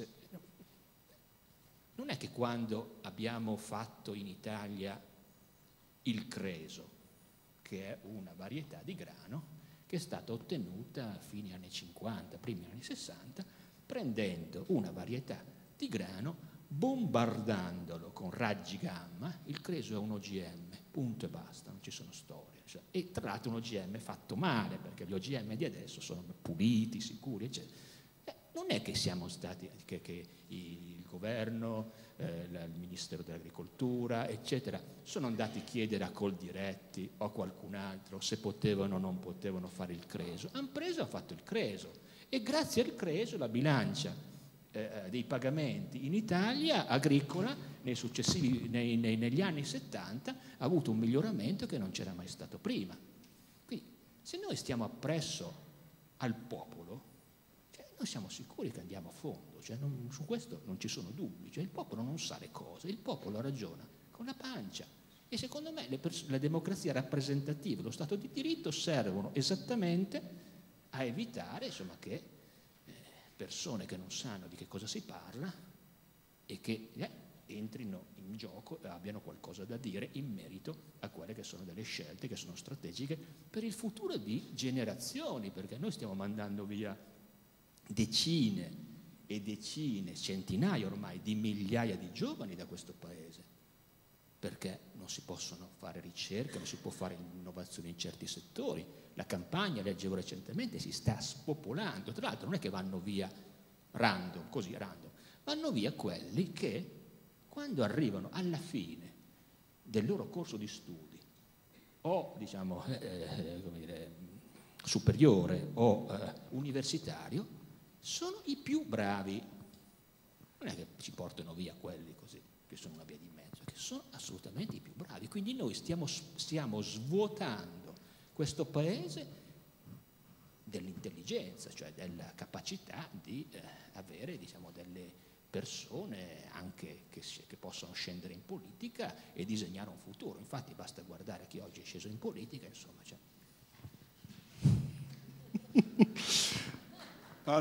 Speaker 3: non è che quando abbiamo fatto in Italia il creso, che è una varietà di grano che è stata ottenuta a fine anni 50, primi anni 60, prendendo una varietà di grano, bombardandolo con raggi gamma. Il creso è un OGM, punto e basta, non ci sono storie. E tra l'altro un OGM fatto male, perché gli OGM di adesso sono puliti, sicuri, eccetera. Non è che siamo stati, che il governo, il Ministero dell'Agricoltura, eccetera, sono andati a chiedere a Coldiretti o a qualcun altro se potevano o non potevano fare il creso. Hanno fatto il creso, e grazie al creso la bilancia dei pagamenti in Italia agricola negli anni 70 ha avuto un miglioramento che non c'era mai stato prima. Quindi se noi stiamo appresso al popolo, noi siamo sicuri che andiamo a fondo, su questo non ci sono dubbi. Il popolo non sa le cose, il popolo ragiona con la pancia, e secondo me la democrazia rappresentativa e lo Stato di diritto servono esattamente a evitare, insomma, che persone che non sanno di che cosa si parla e che entrino in gioco e abbiano qualcosa da dire in merito a quelle che sono delle scelte che sono strategiche per il futuro di generazioni, perché noi stiamo mandando via decine e decine, centinaia ormai di migliaia di giovani da questo paese, perché non si possono fare ricerche, non si può fare innovazione in certi settori. La campagna, leggevo recentemente, si sta spopolando. Tra l'altro non è che vanno via random, vanno via quelli che quando arrivano alla fine del loro corso di studi, o diciamo superiore o universitario, sono i più bravi. Non è che ci portano via quelli così. che sono una via di mezzo, che sono assolutamente i più bravi. Quindi noi stiamo svuotando questo paese dell'intelligenza, cioè della capacità di avere, diciamo, delle persone anche che possono scendere in politica e disegnare un futuro. Infatti basta guardare a chi oggi è sceso in politica, insomma. Cioè.
Speaker 2: No,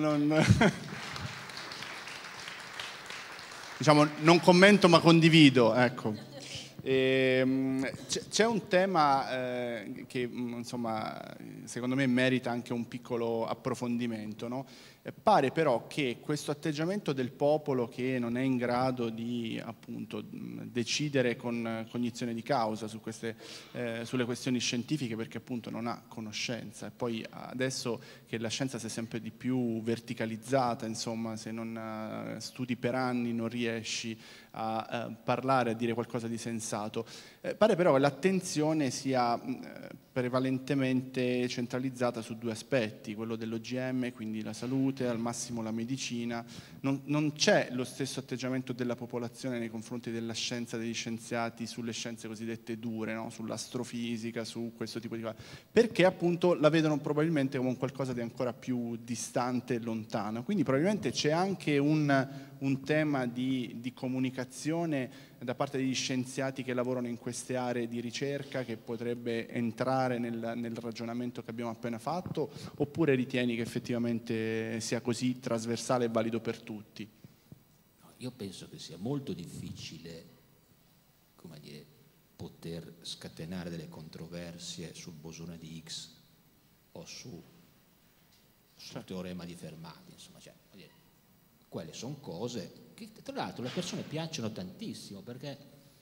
Speaker 2: diciamo, non commento ma condivido, ecco. C'è un tema che insomma secondo me merita anche un piccolo approfondimento, no? Pare però che questo atteggiamento del popolo che non è in grado di appunto decidere con cognizione di causa sulle questioni scientifiche, perché appunto non ha conoscenza, e poi adesso che la scienza si è sempre di più verticalizzata, insomma, se non studi per anni non riesci a parlare, a dire qualcosa di sensato. Pare però che l'attenzione sia prevalentemente centralizzata su due aspetti, quello dell'OGM, quindi la salute, al massimo la medicina. Non c'è lo stesso atteggiamento della popolazione nei confronti della scienza, degli scienziati, sulle scienze cosiddette dure, no? Sull'astrofisica, su questo tipo di cose, perché appunto la vedono probabilmente come qualcosa di ancora più distante e lontano. Quindi probabilmente c'è anche un tema di comunicazione da parte degli scienziati che lavorano in queste aree di ricerca che potrebbe entrare nel ragionamento che abbiamo appena fatto, oppure ritieni che effettivamente sia così trasversale e valido per tutti?
Speaker 3: No, io penso che sia molto difficile, come dire, poter scatenare delle controversie sul bosone di Higgs o sul teorema di Fermat, insomma, cioè, quelle sono cose che tra l'altro alle persone piacciono tantissimo, perché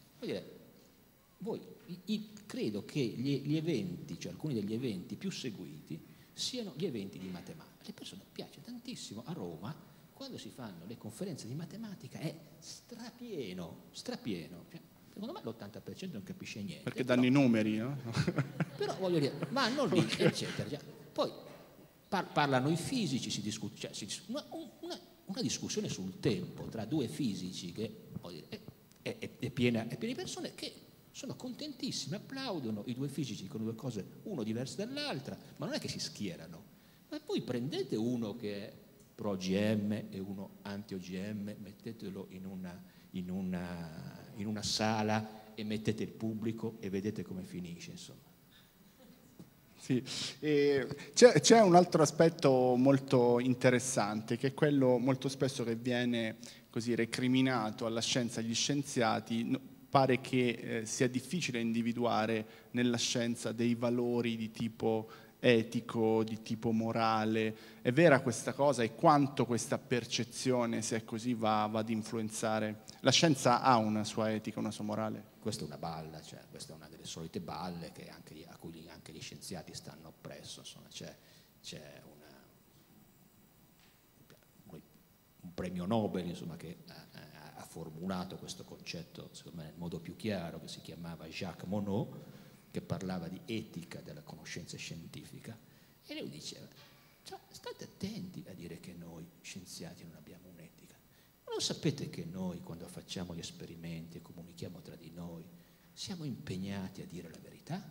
Speaker 3: credo che gli eventi, cioè alcuni degli eventi più seguiti, siano gli eventi di matematica. Alle persone piace tantissimo. A Roma, quando si fanno le conferenze di matematica, è strapieno. Cioè, secondo me l'80% non capisce niente.
Speaker 2: Perché danno i numeri, no?
Speaker 3: Però voglio dire, vanno lì, eccetera. Cioè, poi parlano i fisici, si discute, cioè, una discussione sul tempo tra due fisici che è piena di persone che sono contentissime, applaudono i due fisici con due cose, uno diverso dall'altra, ma non è che si schierano. Ma poi prendete uno che è pro OGM e uno anti OGM, mettetelo in una sala e mettete il pubblico e vedete come finisce, insomma.
Speaker 2: Sì. C'è un altro aspetto molto interessante, che è quello molto spesso che viene così recriminato alla scienza, agli scienziati. Pare che sia difficile individuare nella scienza dei valori di tipo etico, di tipo morale. È vera questa cosa, e quanto questa percezione, se è così, va ad influenzare? La scienza ha una sua etica, una sua morale?
Speaker 3: Questa è una balla, cioè, questa è una delle solite balle che a cui anche gli scienziati stanno appresso. Insomma, c'è un premio Nobel, insomma, che ha formulato questo concetto, secondo me, nel modo più chiaro, che si chiamava Jacques Monod, che parlava di etica della conoscenza scientifica, e lui diceva, cioè, state attenti a dire che noi scienziati non abbiamo un'etica. Non sapete che noi, quando facciamo gli esperimenti e comunichiamo tra di noi, siamo impegnati a dire la verità,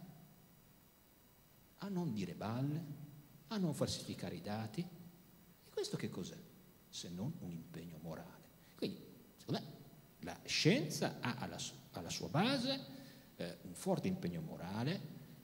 Speaker 3: a non dire balle, a non falsificare i dati? E questo che cos'è? Se non un impegno morale. Quindi, secondo me, la scienza ha alla sua base un forte impegno morale.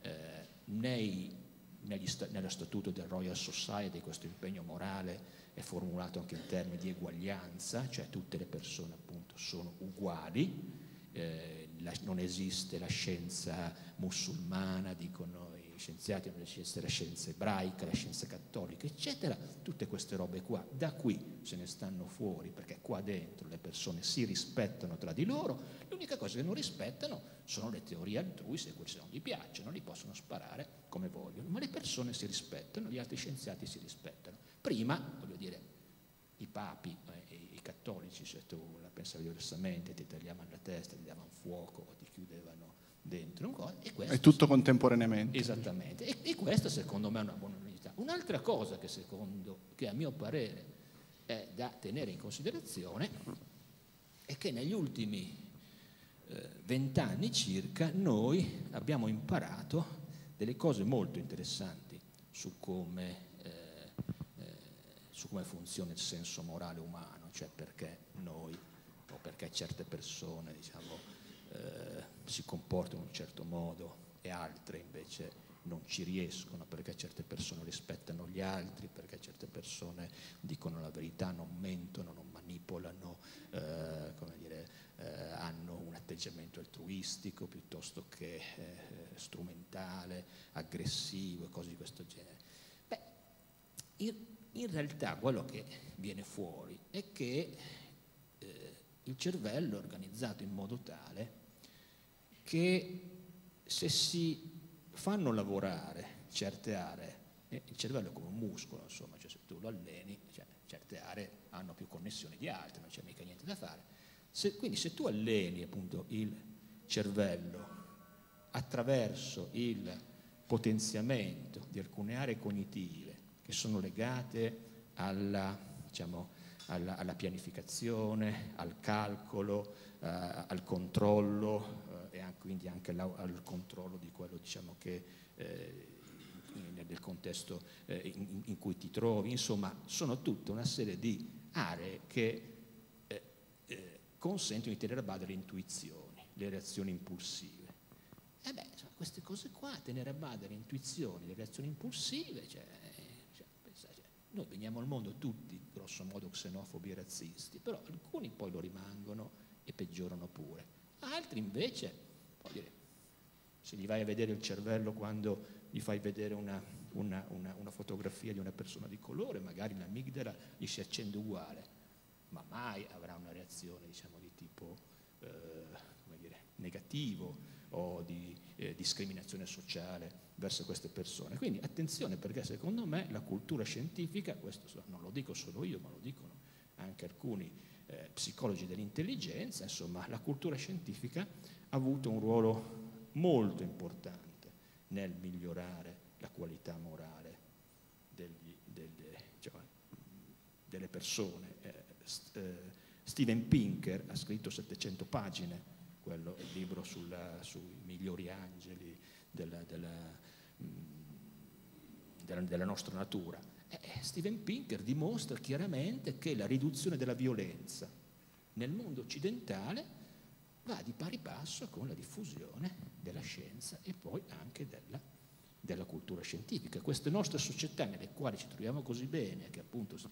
Speaker 3: Nello statuto del Royal Society questo impegno morale è formulato anche in termini di eguaglianza, cioè tutte le persone appunto sono uguali, non esiste la scienza musulmana, dicono i scienziati, non esiste la scienza ebraica, la scienza cattolica, eccetera, tutte queste robe qua. Da qui se ne stanno fuori, perché qua dentro le persone si rispettano tra di loro, l'unica cosa che non rispettano sono le teorie altrui, se queste non gli piacciono, li possono sparare come vogliono, ma le persone si rispettano, gli altri scienziati si rispettano. Prima, voglio dire, i papi e i cattolici, se tu la pensavi diversamente, ti tagliavano la testa, ti davano fuoco o ti chiudevano dentro, e questo
Speaker 2: è tutto contemporaneamente.
Speaker 3: Esattamente, e questo secondo me è una buona novità. Un'altra cosa che a mio parere è da tenere in considerazione è che negli ultimi 20 anni circa noi abbiamo imparato delle cose molto interessanti su come funziona il senso morale umano, cioè perché noi o perché certe persone, diciamo, si comportano in un certo modo e altre invece non ci riescono, perché certe persone rispettano gli altri, perché certe persone dicono la verità, non mentono, non manipolano, come dire, hanno un atteggiamento altruistico piuttosto che strumentale, aggressivo e cose di questo genere. Beh, in realtà quello che viene fuori è che il cervello è organizzato in modo tale che se si fanno lavorare certe aree, il cervello è come un muscolo, insomma, cioè se tu lo alleni, cioè, certe aree hanno più connessioni di altre, non c'è mica niente da fare. Quindi se tu alleni appunto il cervello attraverso il potenziamento di alcune aree cognitive che sono legate alla, diciamo, alla pianificazione, al calcolo, al controllo e quindi anche al controllo di quello, diciamo, che nel contesto in cui ti trovi. Insomma, sono tutta una serie di aree che consentono di tenere a bada le intuizioni, le reazioni impulsive. E beh, insomma, queste cose qua, tenere a bada le intuizioni, le reazioni impulsive, noi veniamo al mondo tutti grosso modo xenofobi e razzisti, però alcuni poi lo rimangono e peggiorano pure. Altri invece, voglio dire, se gli vai a vedere il cervello quando gli fai vedere una fotografia di una persona di colore, magari l'amigdala gli si accende uguale, ma mai avrà una reazione, diciamo, di tipo come dire, negativo o di discriminazione sociale verso queste persone. Quindi attenzione, perché secondo me la cultura scientifica, questo non lo dico solo io, ma lo dicono anche alcuni psicologi dell'intelligenza, insomma, la cultura scientifica ha avuto un ruolo molto importante nel migliorare la qualità morale delle persone. Steven Pinker ha scritto 700 pagine, quello è il libro sui migliori angeli della nostra natura. Steven Pinker dimostra chiaramente che la riduzione della violenza nel mondo occidentale va di pari passo con la diffusione della scienza e poi anche della cultura scientifica. Queste nostre società nelle quali ci troviamo così bene, che appunto ci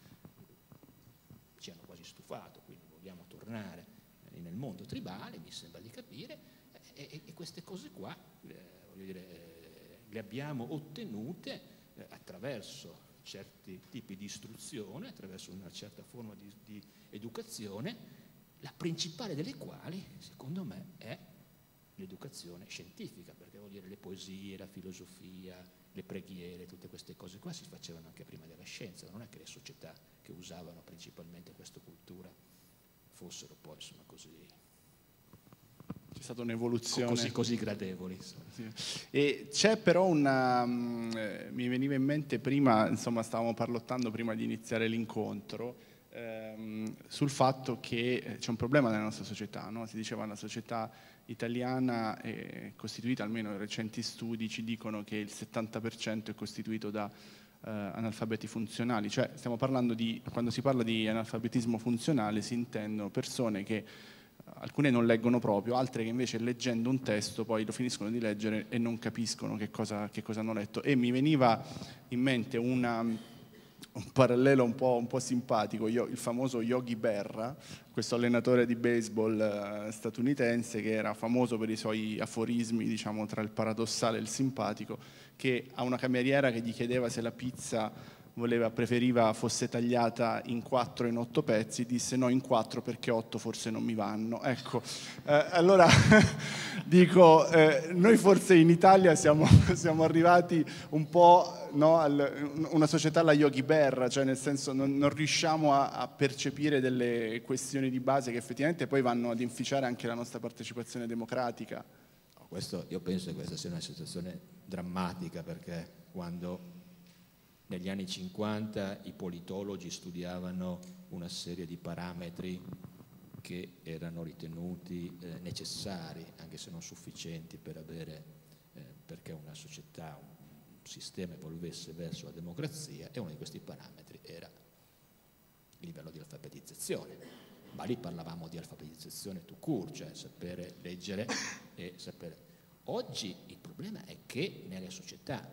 Speaker 3: hanno quasi stufato, quindi vogliamo tornare nel mondo tribale, mi sembra di capire, e queste cose qua, voglio dire, le abbiamo ottenute attraverso certi tipi di istruzione, attraverso una certa forma di educazione, la principale delle quali, secondo me, è l'educazione scientifica, perché vuol dire le poesie, la filosofia, le preghiere, tutte queste cose qua si facevano anche prima della scienza, non è che le società che usavano principalmente questa cultura fossero poi, insomma, così...
Speaker 2: C'è stata un'evoluzione
Speaker 3: così gradevoli.
Speaker 2: Sì. E c'è però mi veniva in mente prima, insomma, stavamo parlottando prima di iniziare l'incontro, sul fatto che c'è un problema nella nostra società, no? Si diceva la società italiana è costituita, almeno recenti studi ci dicono che il 70% è costituito da analfabeti funzionali, cioè stiamo parlando quando si parla di analfabetismo funzionale si intendono persone che alcune non leggono proprio, altre che invece leggendo un testo poi lo finiscono di leggere e non capiscono che cosa hanno letto. E mi veniva in mente un parallelo un po' simpatico, il famoso Yogi Berra, questo allenatore di baseball statunitense che era famoso per i suoi aforismi, diciamo, tra il paradossale e il simpatico, che a una cameriera che gli chiedeva se la pizza preferiva fosse tagliata in 4 o in 8 pezzi, disse no, in 4 perché 8 forse non mi vanno. Ecco, allora dico, noi forse in Italia siamo arrivati un po', no, una società alla Yogi Berra, cioè nel senso non riusciamo a percepire delle questioni di base che effettivamente poi vanno ad inficiare anche la nostra partecipazione democratica.
Speaker 3: Io penso che questa sia una situazione drammatica, perché quando negli anni 50 i politologi studiavano una serie di parametri che erano ritenuti necessari, anche se non sufficienti, per avere, perché una società, un sistema evolvesse verso la democrazia, e uno di questi parametri era il livello di alfabetizzazione. Ma lì parlavamo di alfabetizzazione tout court, cioè sapere leggere e sapere. Oggi il problema è che nelle società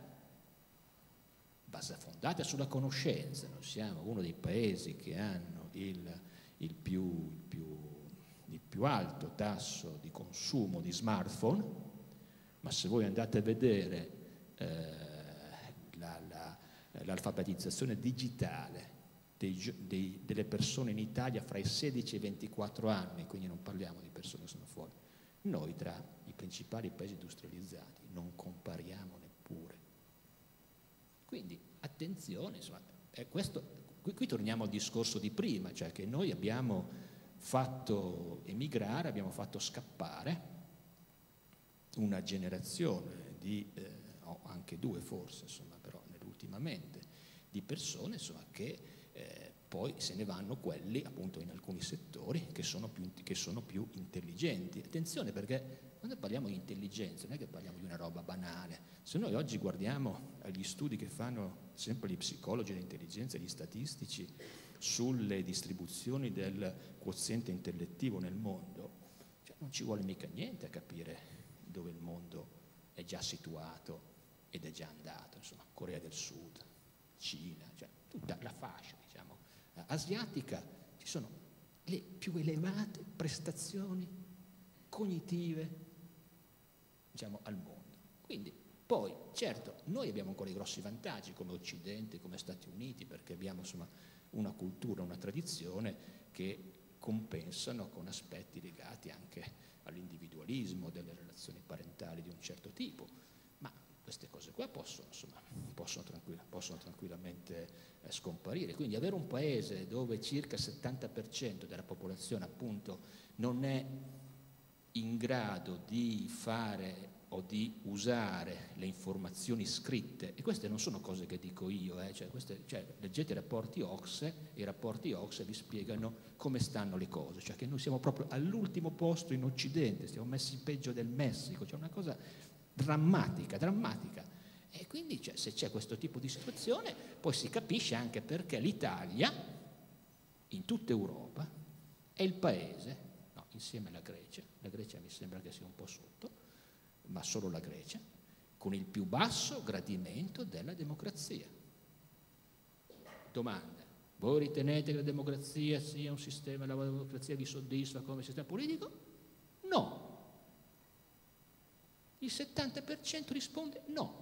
Speaker 3: fondate sulla conoscenza, noi siamo uno dei paesi che hanno il più alto tasso di consumo di smartphone, ma se voi andate a vedere l'alfabetizzazione digitale delle persone in Italia fra i 16 e i 24 anni, quindi non parliamo di persone che sono fuori, noi tra i principali paesi industrializzati non compariamo neppure. Quindi attenzione, insomma, qui torniamo al discorso di prima, cioè che noi abbiamo fatto emigrare, abbiamo fatto scappare una generazione o anche due forse, insomma, però ultimamente, di persone, insomma, che poi se ne vanno quelli appunto in alcuni settori che sono più intelligenti. Attenzione, perché quando parliamo di intelligenza non è che parliamo di una roba banale. Se noi oggi guardiamo agli studi che fanno sempre gli psicologi dell'intelligenza e gli statistici sulle distribuzioni del quoziente intellettivo nel mondo, cioè non ci vuole mica niente a capire dove il mondo è già situato ed è già andato, insomma, Corea del Sud, Cina, cioè tutta la fascia, diciamo, asiatica, ci sono le più elevate prestazioni cognitive, diciamo, al mondo. Quindi poi, certo, noi abbiamo ancora i grossi vantaggi come Occidente, come Stati Uniti, perché abbiamo, insomma, una cultura, una tradizione che compensano con aspetti legati anche all'individualismo, delle relazioni parentali di un certo tipo, ma queste cose qua possono tranquillamente scomparire. Quindi avere un paese dove circa il 70% della popolazione appunto non è in grado di fare o di usare le informazioni scritte, e queste non sono cose che dico io, leggete i rapporti OCSE, e i rapporti OCSE vi spiegano come stanno le cose, cioè che noi siamo proprio all'ultimo posto in Occidente, stiamo messi peggio del Messico, cioè una cosa drammatica, e quindi se c'è questo tipo di situazione poi si capisce anche perché l'Italia in tutta Europa è il paese, insieme alla Grecia mi sembra che sia un po' sotto, ma solo la Grecia, con il più basso gradimento della democrazia. Domanda: voi ritenete che la democrazia sia un sistema, la democrazia vi soddisfa come sistema politico? No. Il 70% risponde no.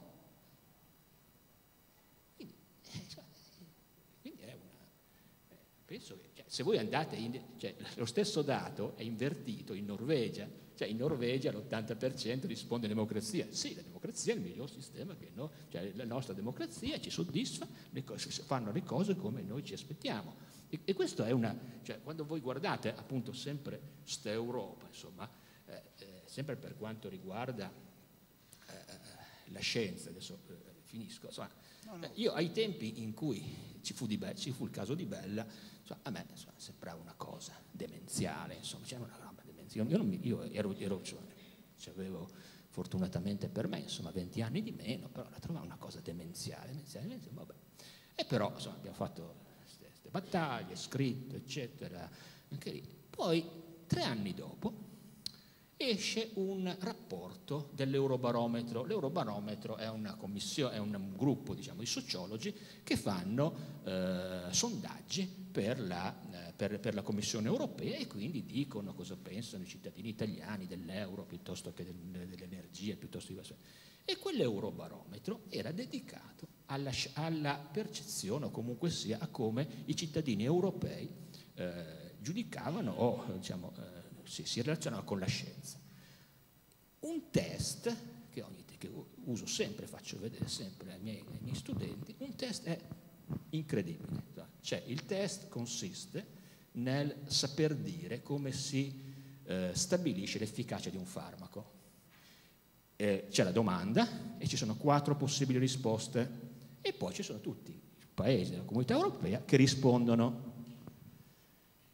Speaker 3: Quindi è penso che se voi andate lo stesso dato è invertito in Norvegia, cioè in Norvegia l'80% risponde democrazia. Sì, la democrazia è il miglior sistema che no, cioè la nostra democrazia ci soddisfa, fanno le cose come noi ci aspettiamo. E questo è cioè quando voi guardate appunto sempre sta Europa, insomma, sempre per quanto riguarda la scienza, adesso finisco, insomma, io ai tempi in cui ci fu il caso di Bella, insomma, a me sembrava una cosa demenziale, insomma, c'era una roba demenziale. Io avevo fortunatamente per me, insomma, 20 anni di meno, però la trovavo una cosa demenziale, vabbè. E però, insomma, abbiamo fatto queste battaglie, scritto, eccetera, anche lì. Poi, 3 anni dopo, esce un rapporto dell'Eurobarometro. L'Eurobarometro è una commissione, è un gruppo, diciamo, di sociologi che fanno sondaggi per la Commissione europea, e quindi dicono cosa pensano i cittadini italiani dell'euro piuttosto che dell'energia, piuttosto di questo. E quell'Eurobarometro era dedicato alla percezione, o comunque sia a come i cittadini europei giudicavano o, diciamo, si relazionava con la scienza. Un test che uso sempre, faccio vedere sempre ai miei studenti, un test è incredibile. Cioè, il test consiste nel saper dire come si stabilisce l'efficacia di un farmaco. C'è la domanda e ci sono 4 possibili risposte, e poi ci sono tutti i paesi della Comunità Europea che rispondono.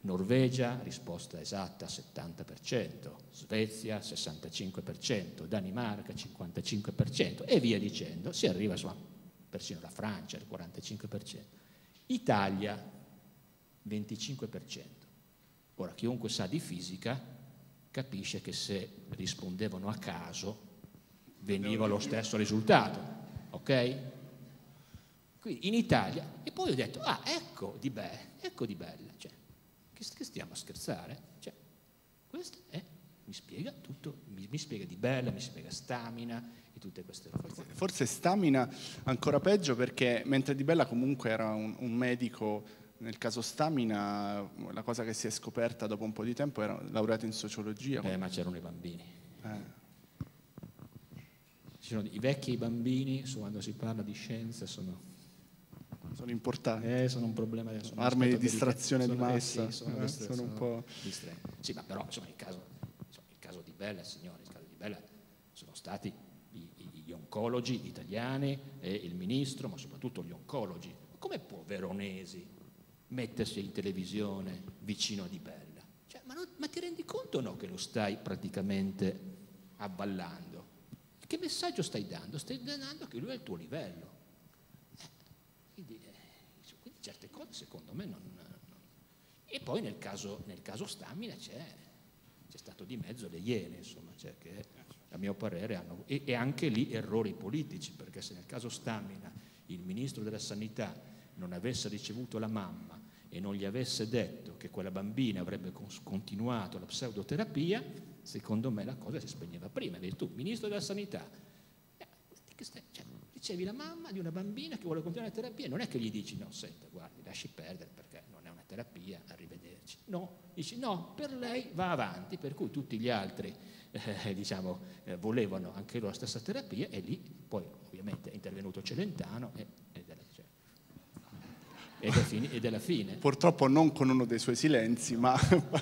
Speaker 3: Norvegia, risposta esatta 70%, Svezia 65%, Danimarca 55% e via dicendo, si arriva insomma persino alla Francia il 45%, Italia 25%. Ora chiunque sa di fisica capisce che se rispondevano a caso veniva lo stesso risultato, ok? Quindi in Italia, e poi ho detto, ecco di bella, cioè, che stiamo a scherzare? Cioè, questo mi spiega tutto, mi spiega Di Bella, mi spiega Stamina e tutte queste robe.
Speaker 2: Forse Stamina ancora peggio, perché mentre Di Bella comunque era un medico, nel caso Stamina la cosa che si è scoperta dopo un po' di tempo era laureato in sociologia.
Speaker 3: Ma c'erano i bambini. I vecchi e i bambini, quando si parla di scienza, sono
Speaker 2: importanti.
Speaker 3: Sono un problema.
Speaker 2: Sono armi di distrazione di massa.
Speaker 3: Sono
Speaker 2: un po'
Speaker 3: distretti. Sì, ma però insomma, il caso Di Bella, signori, il caso Di Bella sono stati gli oncologi italiani e il ministro, ma soprattutto gli oncologi. Come può Veronesi mettersi in televisione vicino a Di Bella? Cioè, ma ti rendi conto o no che lo stai praticamente avvallando? Che messaggio stai dando? Stai dando che lui è al tuo livello. Quindi certe cose secondo me non. E poi nel caso Stamina c'è stato di mezzo le Iene, insomma, cioè che a mio parere hanno, e anche lì errori politici, perché se nel caso Stamina il ministro della Sanità non avesse ricevuto la mamma e non gli avesse detto che quella bambina avrebbe continuato la pseudoterapia, secondo me la cosa si spegneva prima. Vedi tu, ministro della Sanità, ricevi la mamma di una bambina che vuole continuare la terapia, non è che gli dici no, senta, guardi, lasci perdere perché non è una terapia, arrivederci. No, dici no, per lei va avanti, per cui tutti gli altri volevano anche loro la stessa terapia, e lì poi ovviamente è intervenuto Celentano ed è la fine.
Speaker 2: Purtroppo non con uno dei suoi silenzi, ma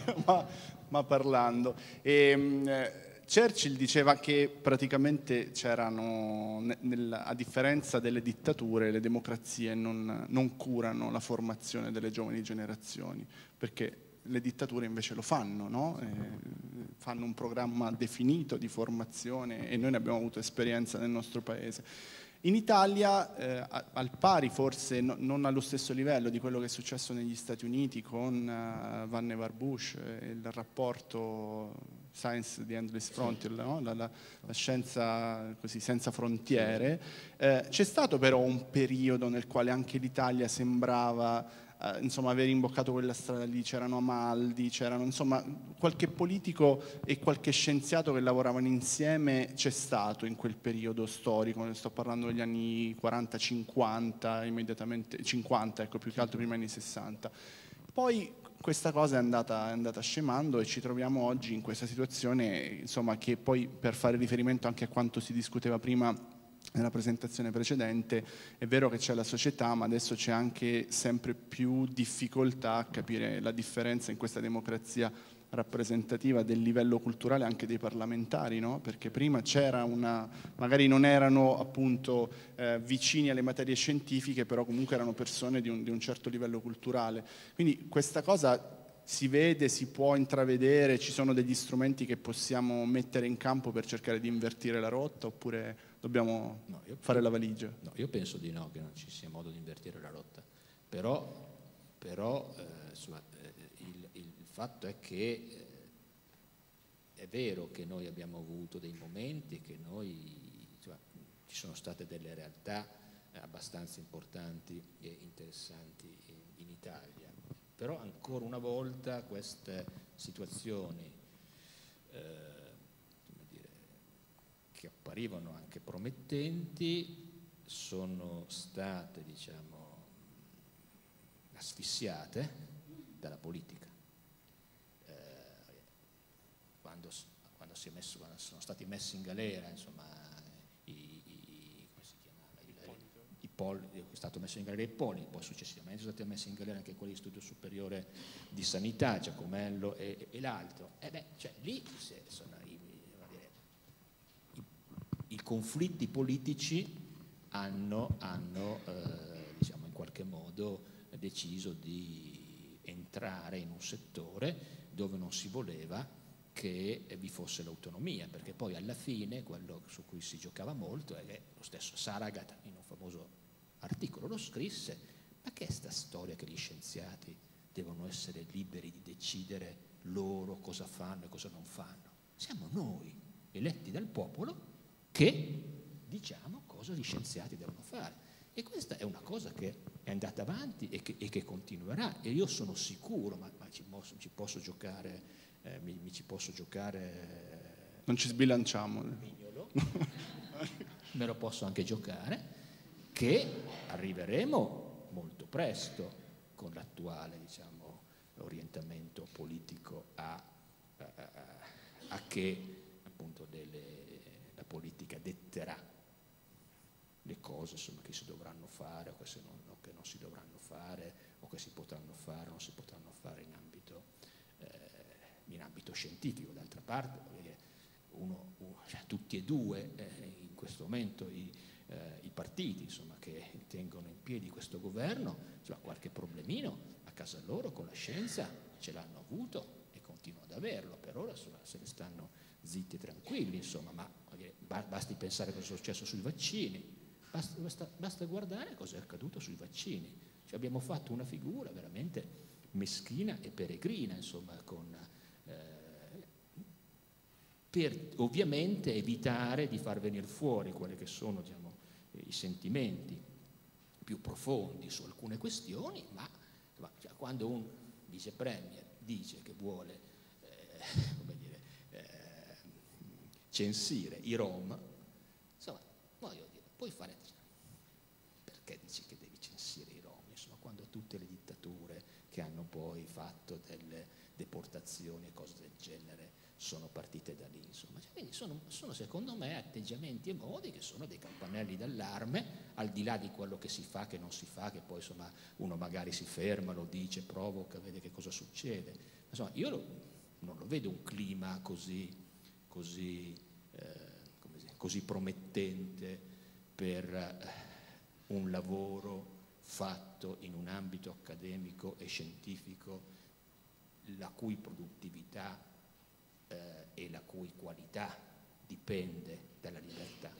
Speaker 2: parlando. Churchill diceva che praticamente c'erano, a differenza delle dittature, le democrazie non curano la formazione delle giovani generazioni, perché le dittature invece lo fanno, no? Fanno un programma definito di formazione, e noi ne abbiamo avuto esperienza nel nostro paese. In Italia, al pari forse, non allo stesso livello di quello che è successo negli Stati Uniti con Vannevar Bush, il rapporto Science the Endless Frontier, no? la scienza così senza frontiere, c'è stato però un periodo nel quale anche l'Italia sembrava aver imboccato quella strada lì. C'erano Amaldi, c'erano insomma qualche politico e qualche scienziato che lavoravano insieme, c'è stato in quel periodo storico, ne sto parlando degli anni 40-50, immediatamente 50, ecco, più che altro prima degli anni 60. Poi questa cosa è andata scemando e ci troviamo oggi in questa situazione, insomma, che poi, per fare riferimento anche a quanto si discuteva prima nella presentazione precedente, è vero che c'è la società, ma adesso c'è anche sempre più difficoltà a capire la differenza in questa democrazia rappresentativa del livello culturale anche dei parlamentari, no? Perché prima c'era magari non erano appunto vicini alle materie scientifiche, però comunque erano persone di un certo livello culturale. Quindi questa cosa si vede, si può intravedere, ci sono degli strumenti che possiamo mettere in campo per cercare di invertire la rotta, oppure dobbiamo fare la valigia?
Speaker 3: No, io penso di no, che non ci sia modo di invertire la rotta, però insomma, il fatto è che è vero che noi abbiamo avuto dei momenti che ci sono state delle realtà abbastanza importanti e interessanti in Italia, però ancora una volta queste situazioni che apparivano anche promettenti sono state, asfissiate dalla politica. Quando sono stati messi in galera, insomma, come si chiamava? È stato messo in galera Ippolito, poi successivamente sono stati messi in galera anche quelli dell'Istituto Superiore di Sanità, Giacomello e l'altro. Lì sono i conflitti politici hanno in qualche modo deciso di entrare in un settore dove non si voleva che vi fosse l'autonomia, perché poi alla fine quello su cui si giocava molto è che lo stesso Saragat in un famoso articolo lo scrisse: ma che è sta storia che gli scienziati devono essere liberi di decidere loro cosa fanno e cosa non fanno? Siamo noi, eletti dal popolo, che diciamo cosa gli scienziati devono fare. E questa è una cosa che è andata avanti e che continuerà, e io sono sicuro, ma ci posso giocare, ci posso giocare.
Speaker 2: Non ci sbilanciamo.
Speaker 3: Mignolo, me lo posso anche giocare, che arriveremo molto presto con l'attuale, diciamo, orientamento politico a che appunto la politica detterà le cose, insomma, che si dovranno fare o che non si dovranno fare, o che si potranno fare o non si potranno fare in ambito scientifico. D'altra parte, cioè, tutti e due in questo momento i partiti, insomma, che tengono in piedi questo governo, insomma, qualche problemino a casa loro con la scienza ce l'hanno avuto e continuano ad averlo. Per ora se ne stanno zitti e tranquilli, insomma, ma basti pensare cosa è successo sui vaccini. Basta guardare cosa è accaduto sui vaccini. Cioè, abbiamo fatto una figura veramente meschina e peregrina, insomma, per ovviamente evitare di far venire fuori quelli che sono, diciamo, i sentimenti più profondi su alcune questioni, ma cioè, quando un vice premier dice che vuole censire i Rom, insomma, voglio dire, puoi fare, perché dici che devi censire i Rom, insomma, quando tutte le dittature che hanno poi fatto delle deportazioni e cose del genere sono partite da lì, insomma. Cioè, quindi sono secondo me atteggiamenti e modi che sono dei campanelli d'allarme, al di là di quello che si fa, che non si fa, che poi insomma uno magari si ferma, lo dice, provoca, vede che cosa succede. Insomma, io non lo vedo un clima così promettente per un lavoro fatto in un ambito accademico e scientifico la cui produttività e la cui qualità dipende dalla libertà.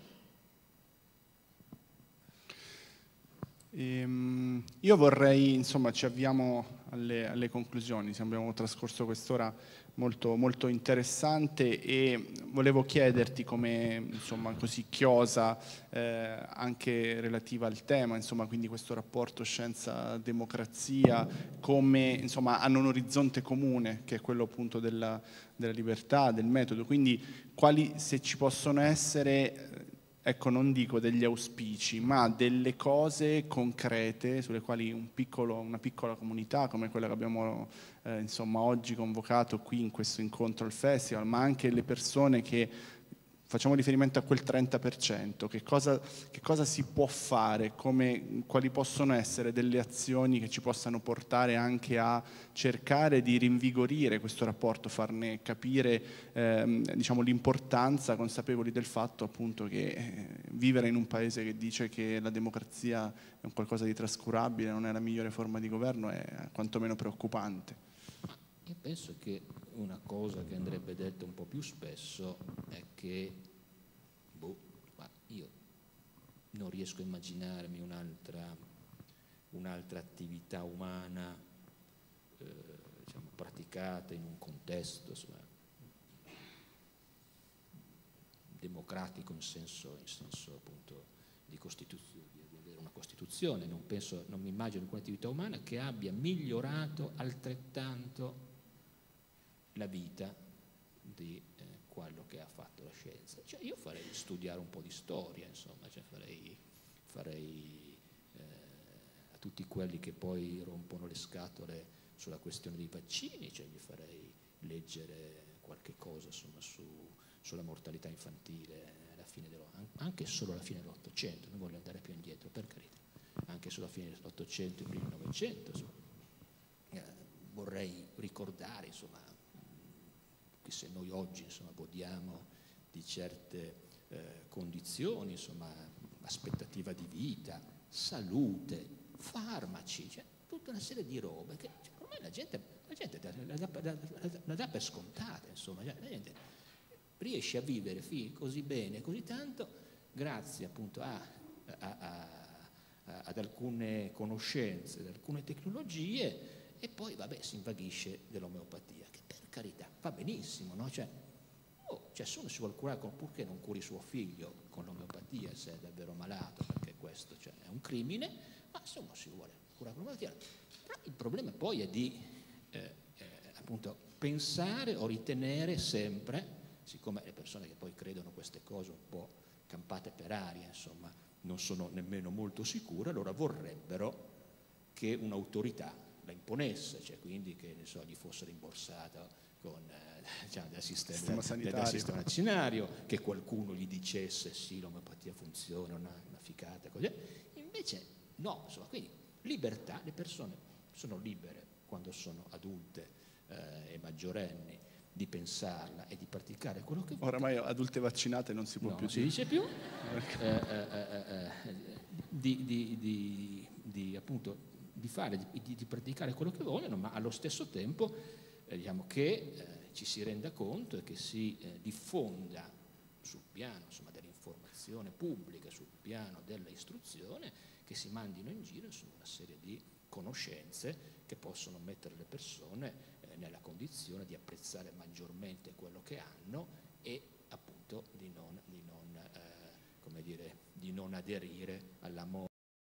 Speaker 2: Io vorrei, insomma, ci avviamo alle conclusioni, abbiamo trascorso quest'ora molto, molto interessante, e volevo chiederti, come insomma così chiosa anche relativa al tema, insomma, quindi questo rapporto scienza-democrazia, come insomma hanno un orizzonte comune, che è quello appunto della libertà, del metodo, quindi quali, se ci possono essere, ecco, non dico degli auspici, ma delle cose concrete sulle quali una piccola comunità come quella che abbiamo insomma oggi convocato qui in questo incontro al festival, ma anche le persone che facciamo riferimento a quel 30%, che cosa si può fare, quali possono essere delle azioni che ci possano portare anche a cercare di rinvigorire questo rapporto, farne capire diciamo, l'importanza, consapevoli del fatto appunto che vivere in un paese che dice che la democrazia è un qualcosa di trascurabile, non è la migliore forma di governo, è quantomeno preoccupante.
Speaker 3: Io penso che una cosa che andrebbe detta un po' più spesso è che io non riesco a immaginarmi un'altra attività umana diciamo, praticata in un contesto democratico in senso appunto di Costituzione, di avere una Costituzione. Non mi immagino alcuna attività umana che abbia migliorato altrettanto la vita di quello che ha fatto la scienza. Cioè, io farei studiare un po' di storia, insomma, cioè farei a tutti quelli che poi rompono le scatole sulla questione dei vaccini, cioè gli farei leggere qualche cosa, insomma, sulla mortalità infantile anche solo alla fine dell'Ottocento, non voglio andare più indietro, per carità, anche solo alla fine dell'Ottocento e prima del Novecento, vorrei ricordare, insomma, che se noi oggi, insomma, godiamo di certe condizioni, insomma, aspettativa di vita, salute, farmaci, cioè tutta una serie di robe che ormai la gente la dà per scontata, insomma, la gente riesce a vivere così bene, così tanto, grazie appunto ad alcune conoscenze, ad alcune tecnologie, e poi vabbè si invaghisce dell'omeopatia, che per carità va benissimo, no? Cioè se uno si vuole curare, purché non curi suo figlio con l'omeopatia se è davvero malato, perché questo è un crimine, ma se uno si vuole curare con l'omeopatia. Però il problema poi è di appunto pensare o ritenere sempre, siccome le persone che poi credono queste cose un po' campate per aria, insomma, non sono nemmeno molto sicure, allora vorrebbero che un'autorità la imponesse, cioè quindi che gli fosse rimborsata dal sistema sanitario, che qualcuno gli dicesse sì, l'omeopatia funziona, una ficata, così. Invece no, insomma, quindi libertà, le persone sono libere quando sono adulte e maggiorenni di pensarla e di praticare quello che vogliono.
Speaker 2: Oramai adulte vaccinate non si può più
Speaker 3: dire. Non si dice più. Di praticare quello che vogliono, ma allo stesso tempo diciamo che ci si renda conto e che si diffonda sul piano, insomma, dell'informazione pubblica, sul piano dell'istruzione, che si mandino in giro una serie di conoscenze che possono mettere le persone nella condizione di apprezzare maggiormente quello che hanno e appunto di non aderire alla moda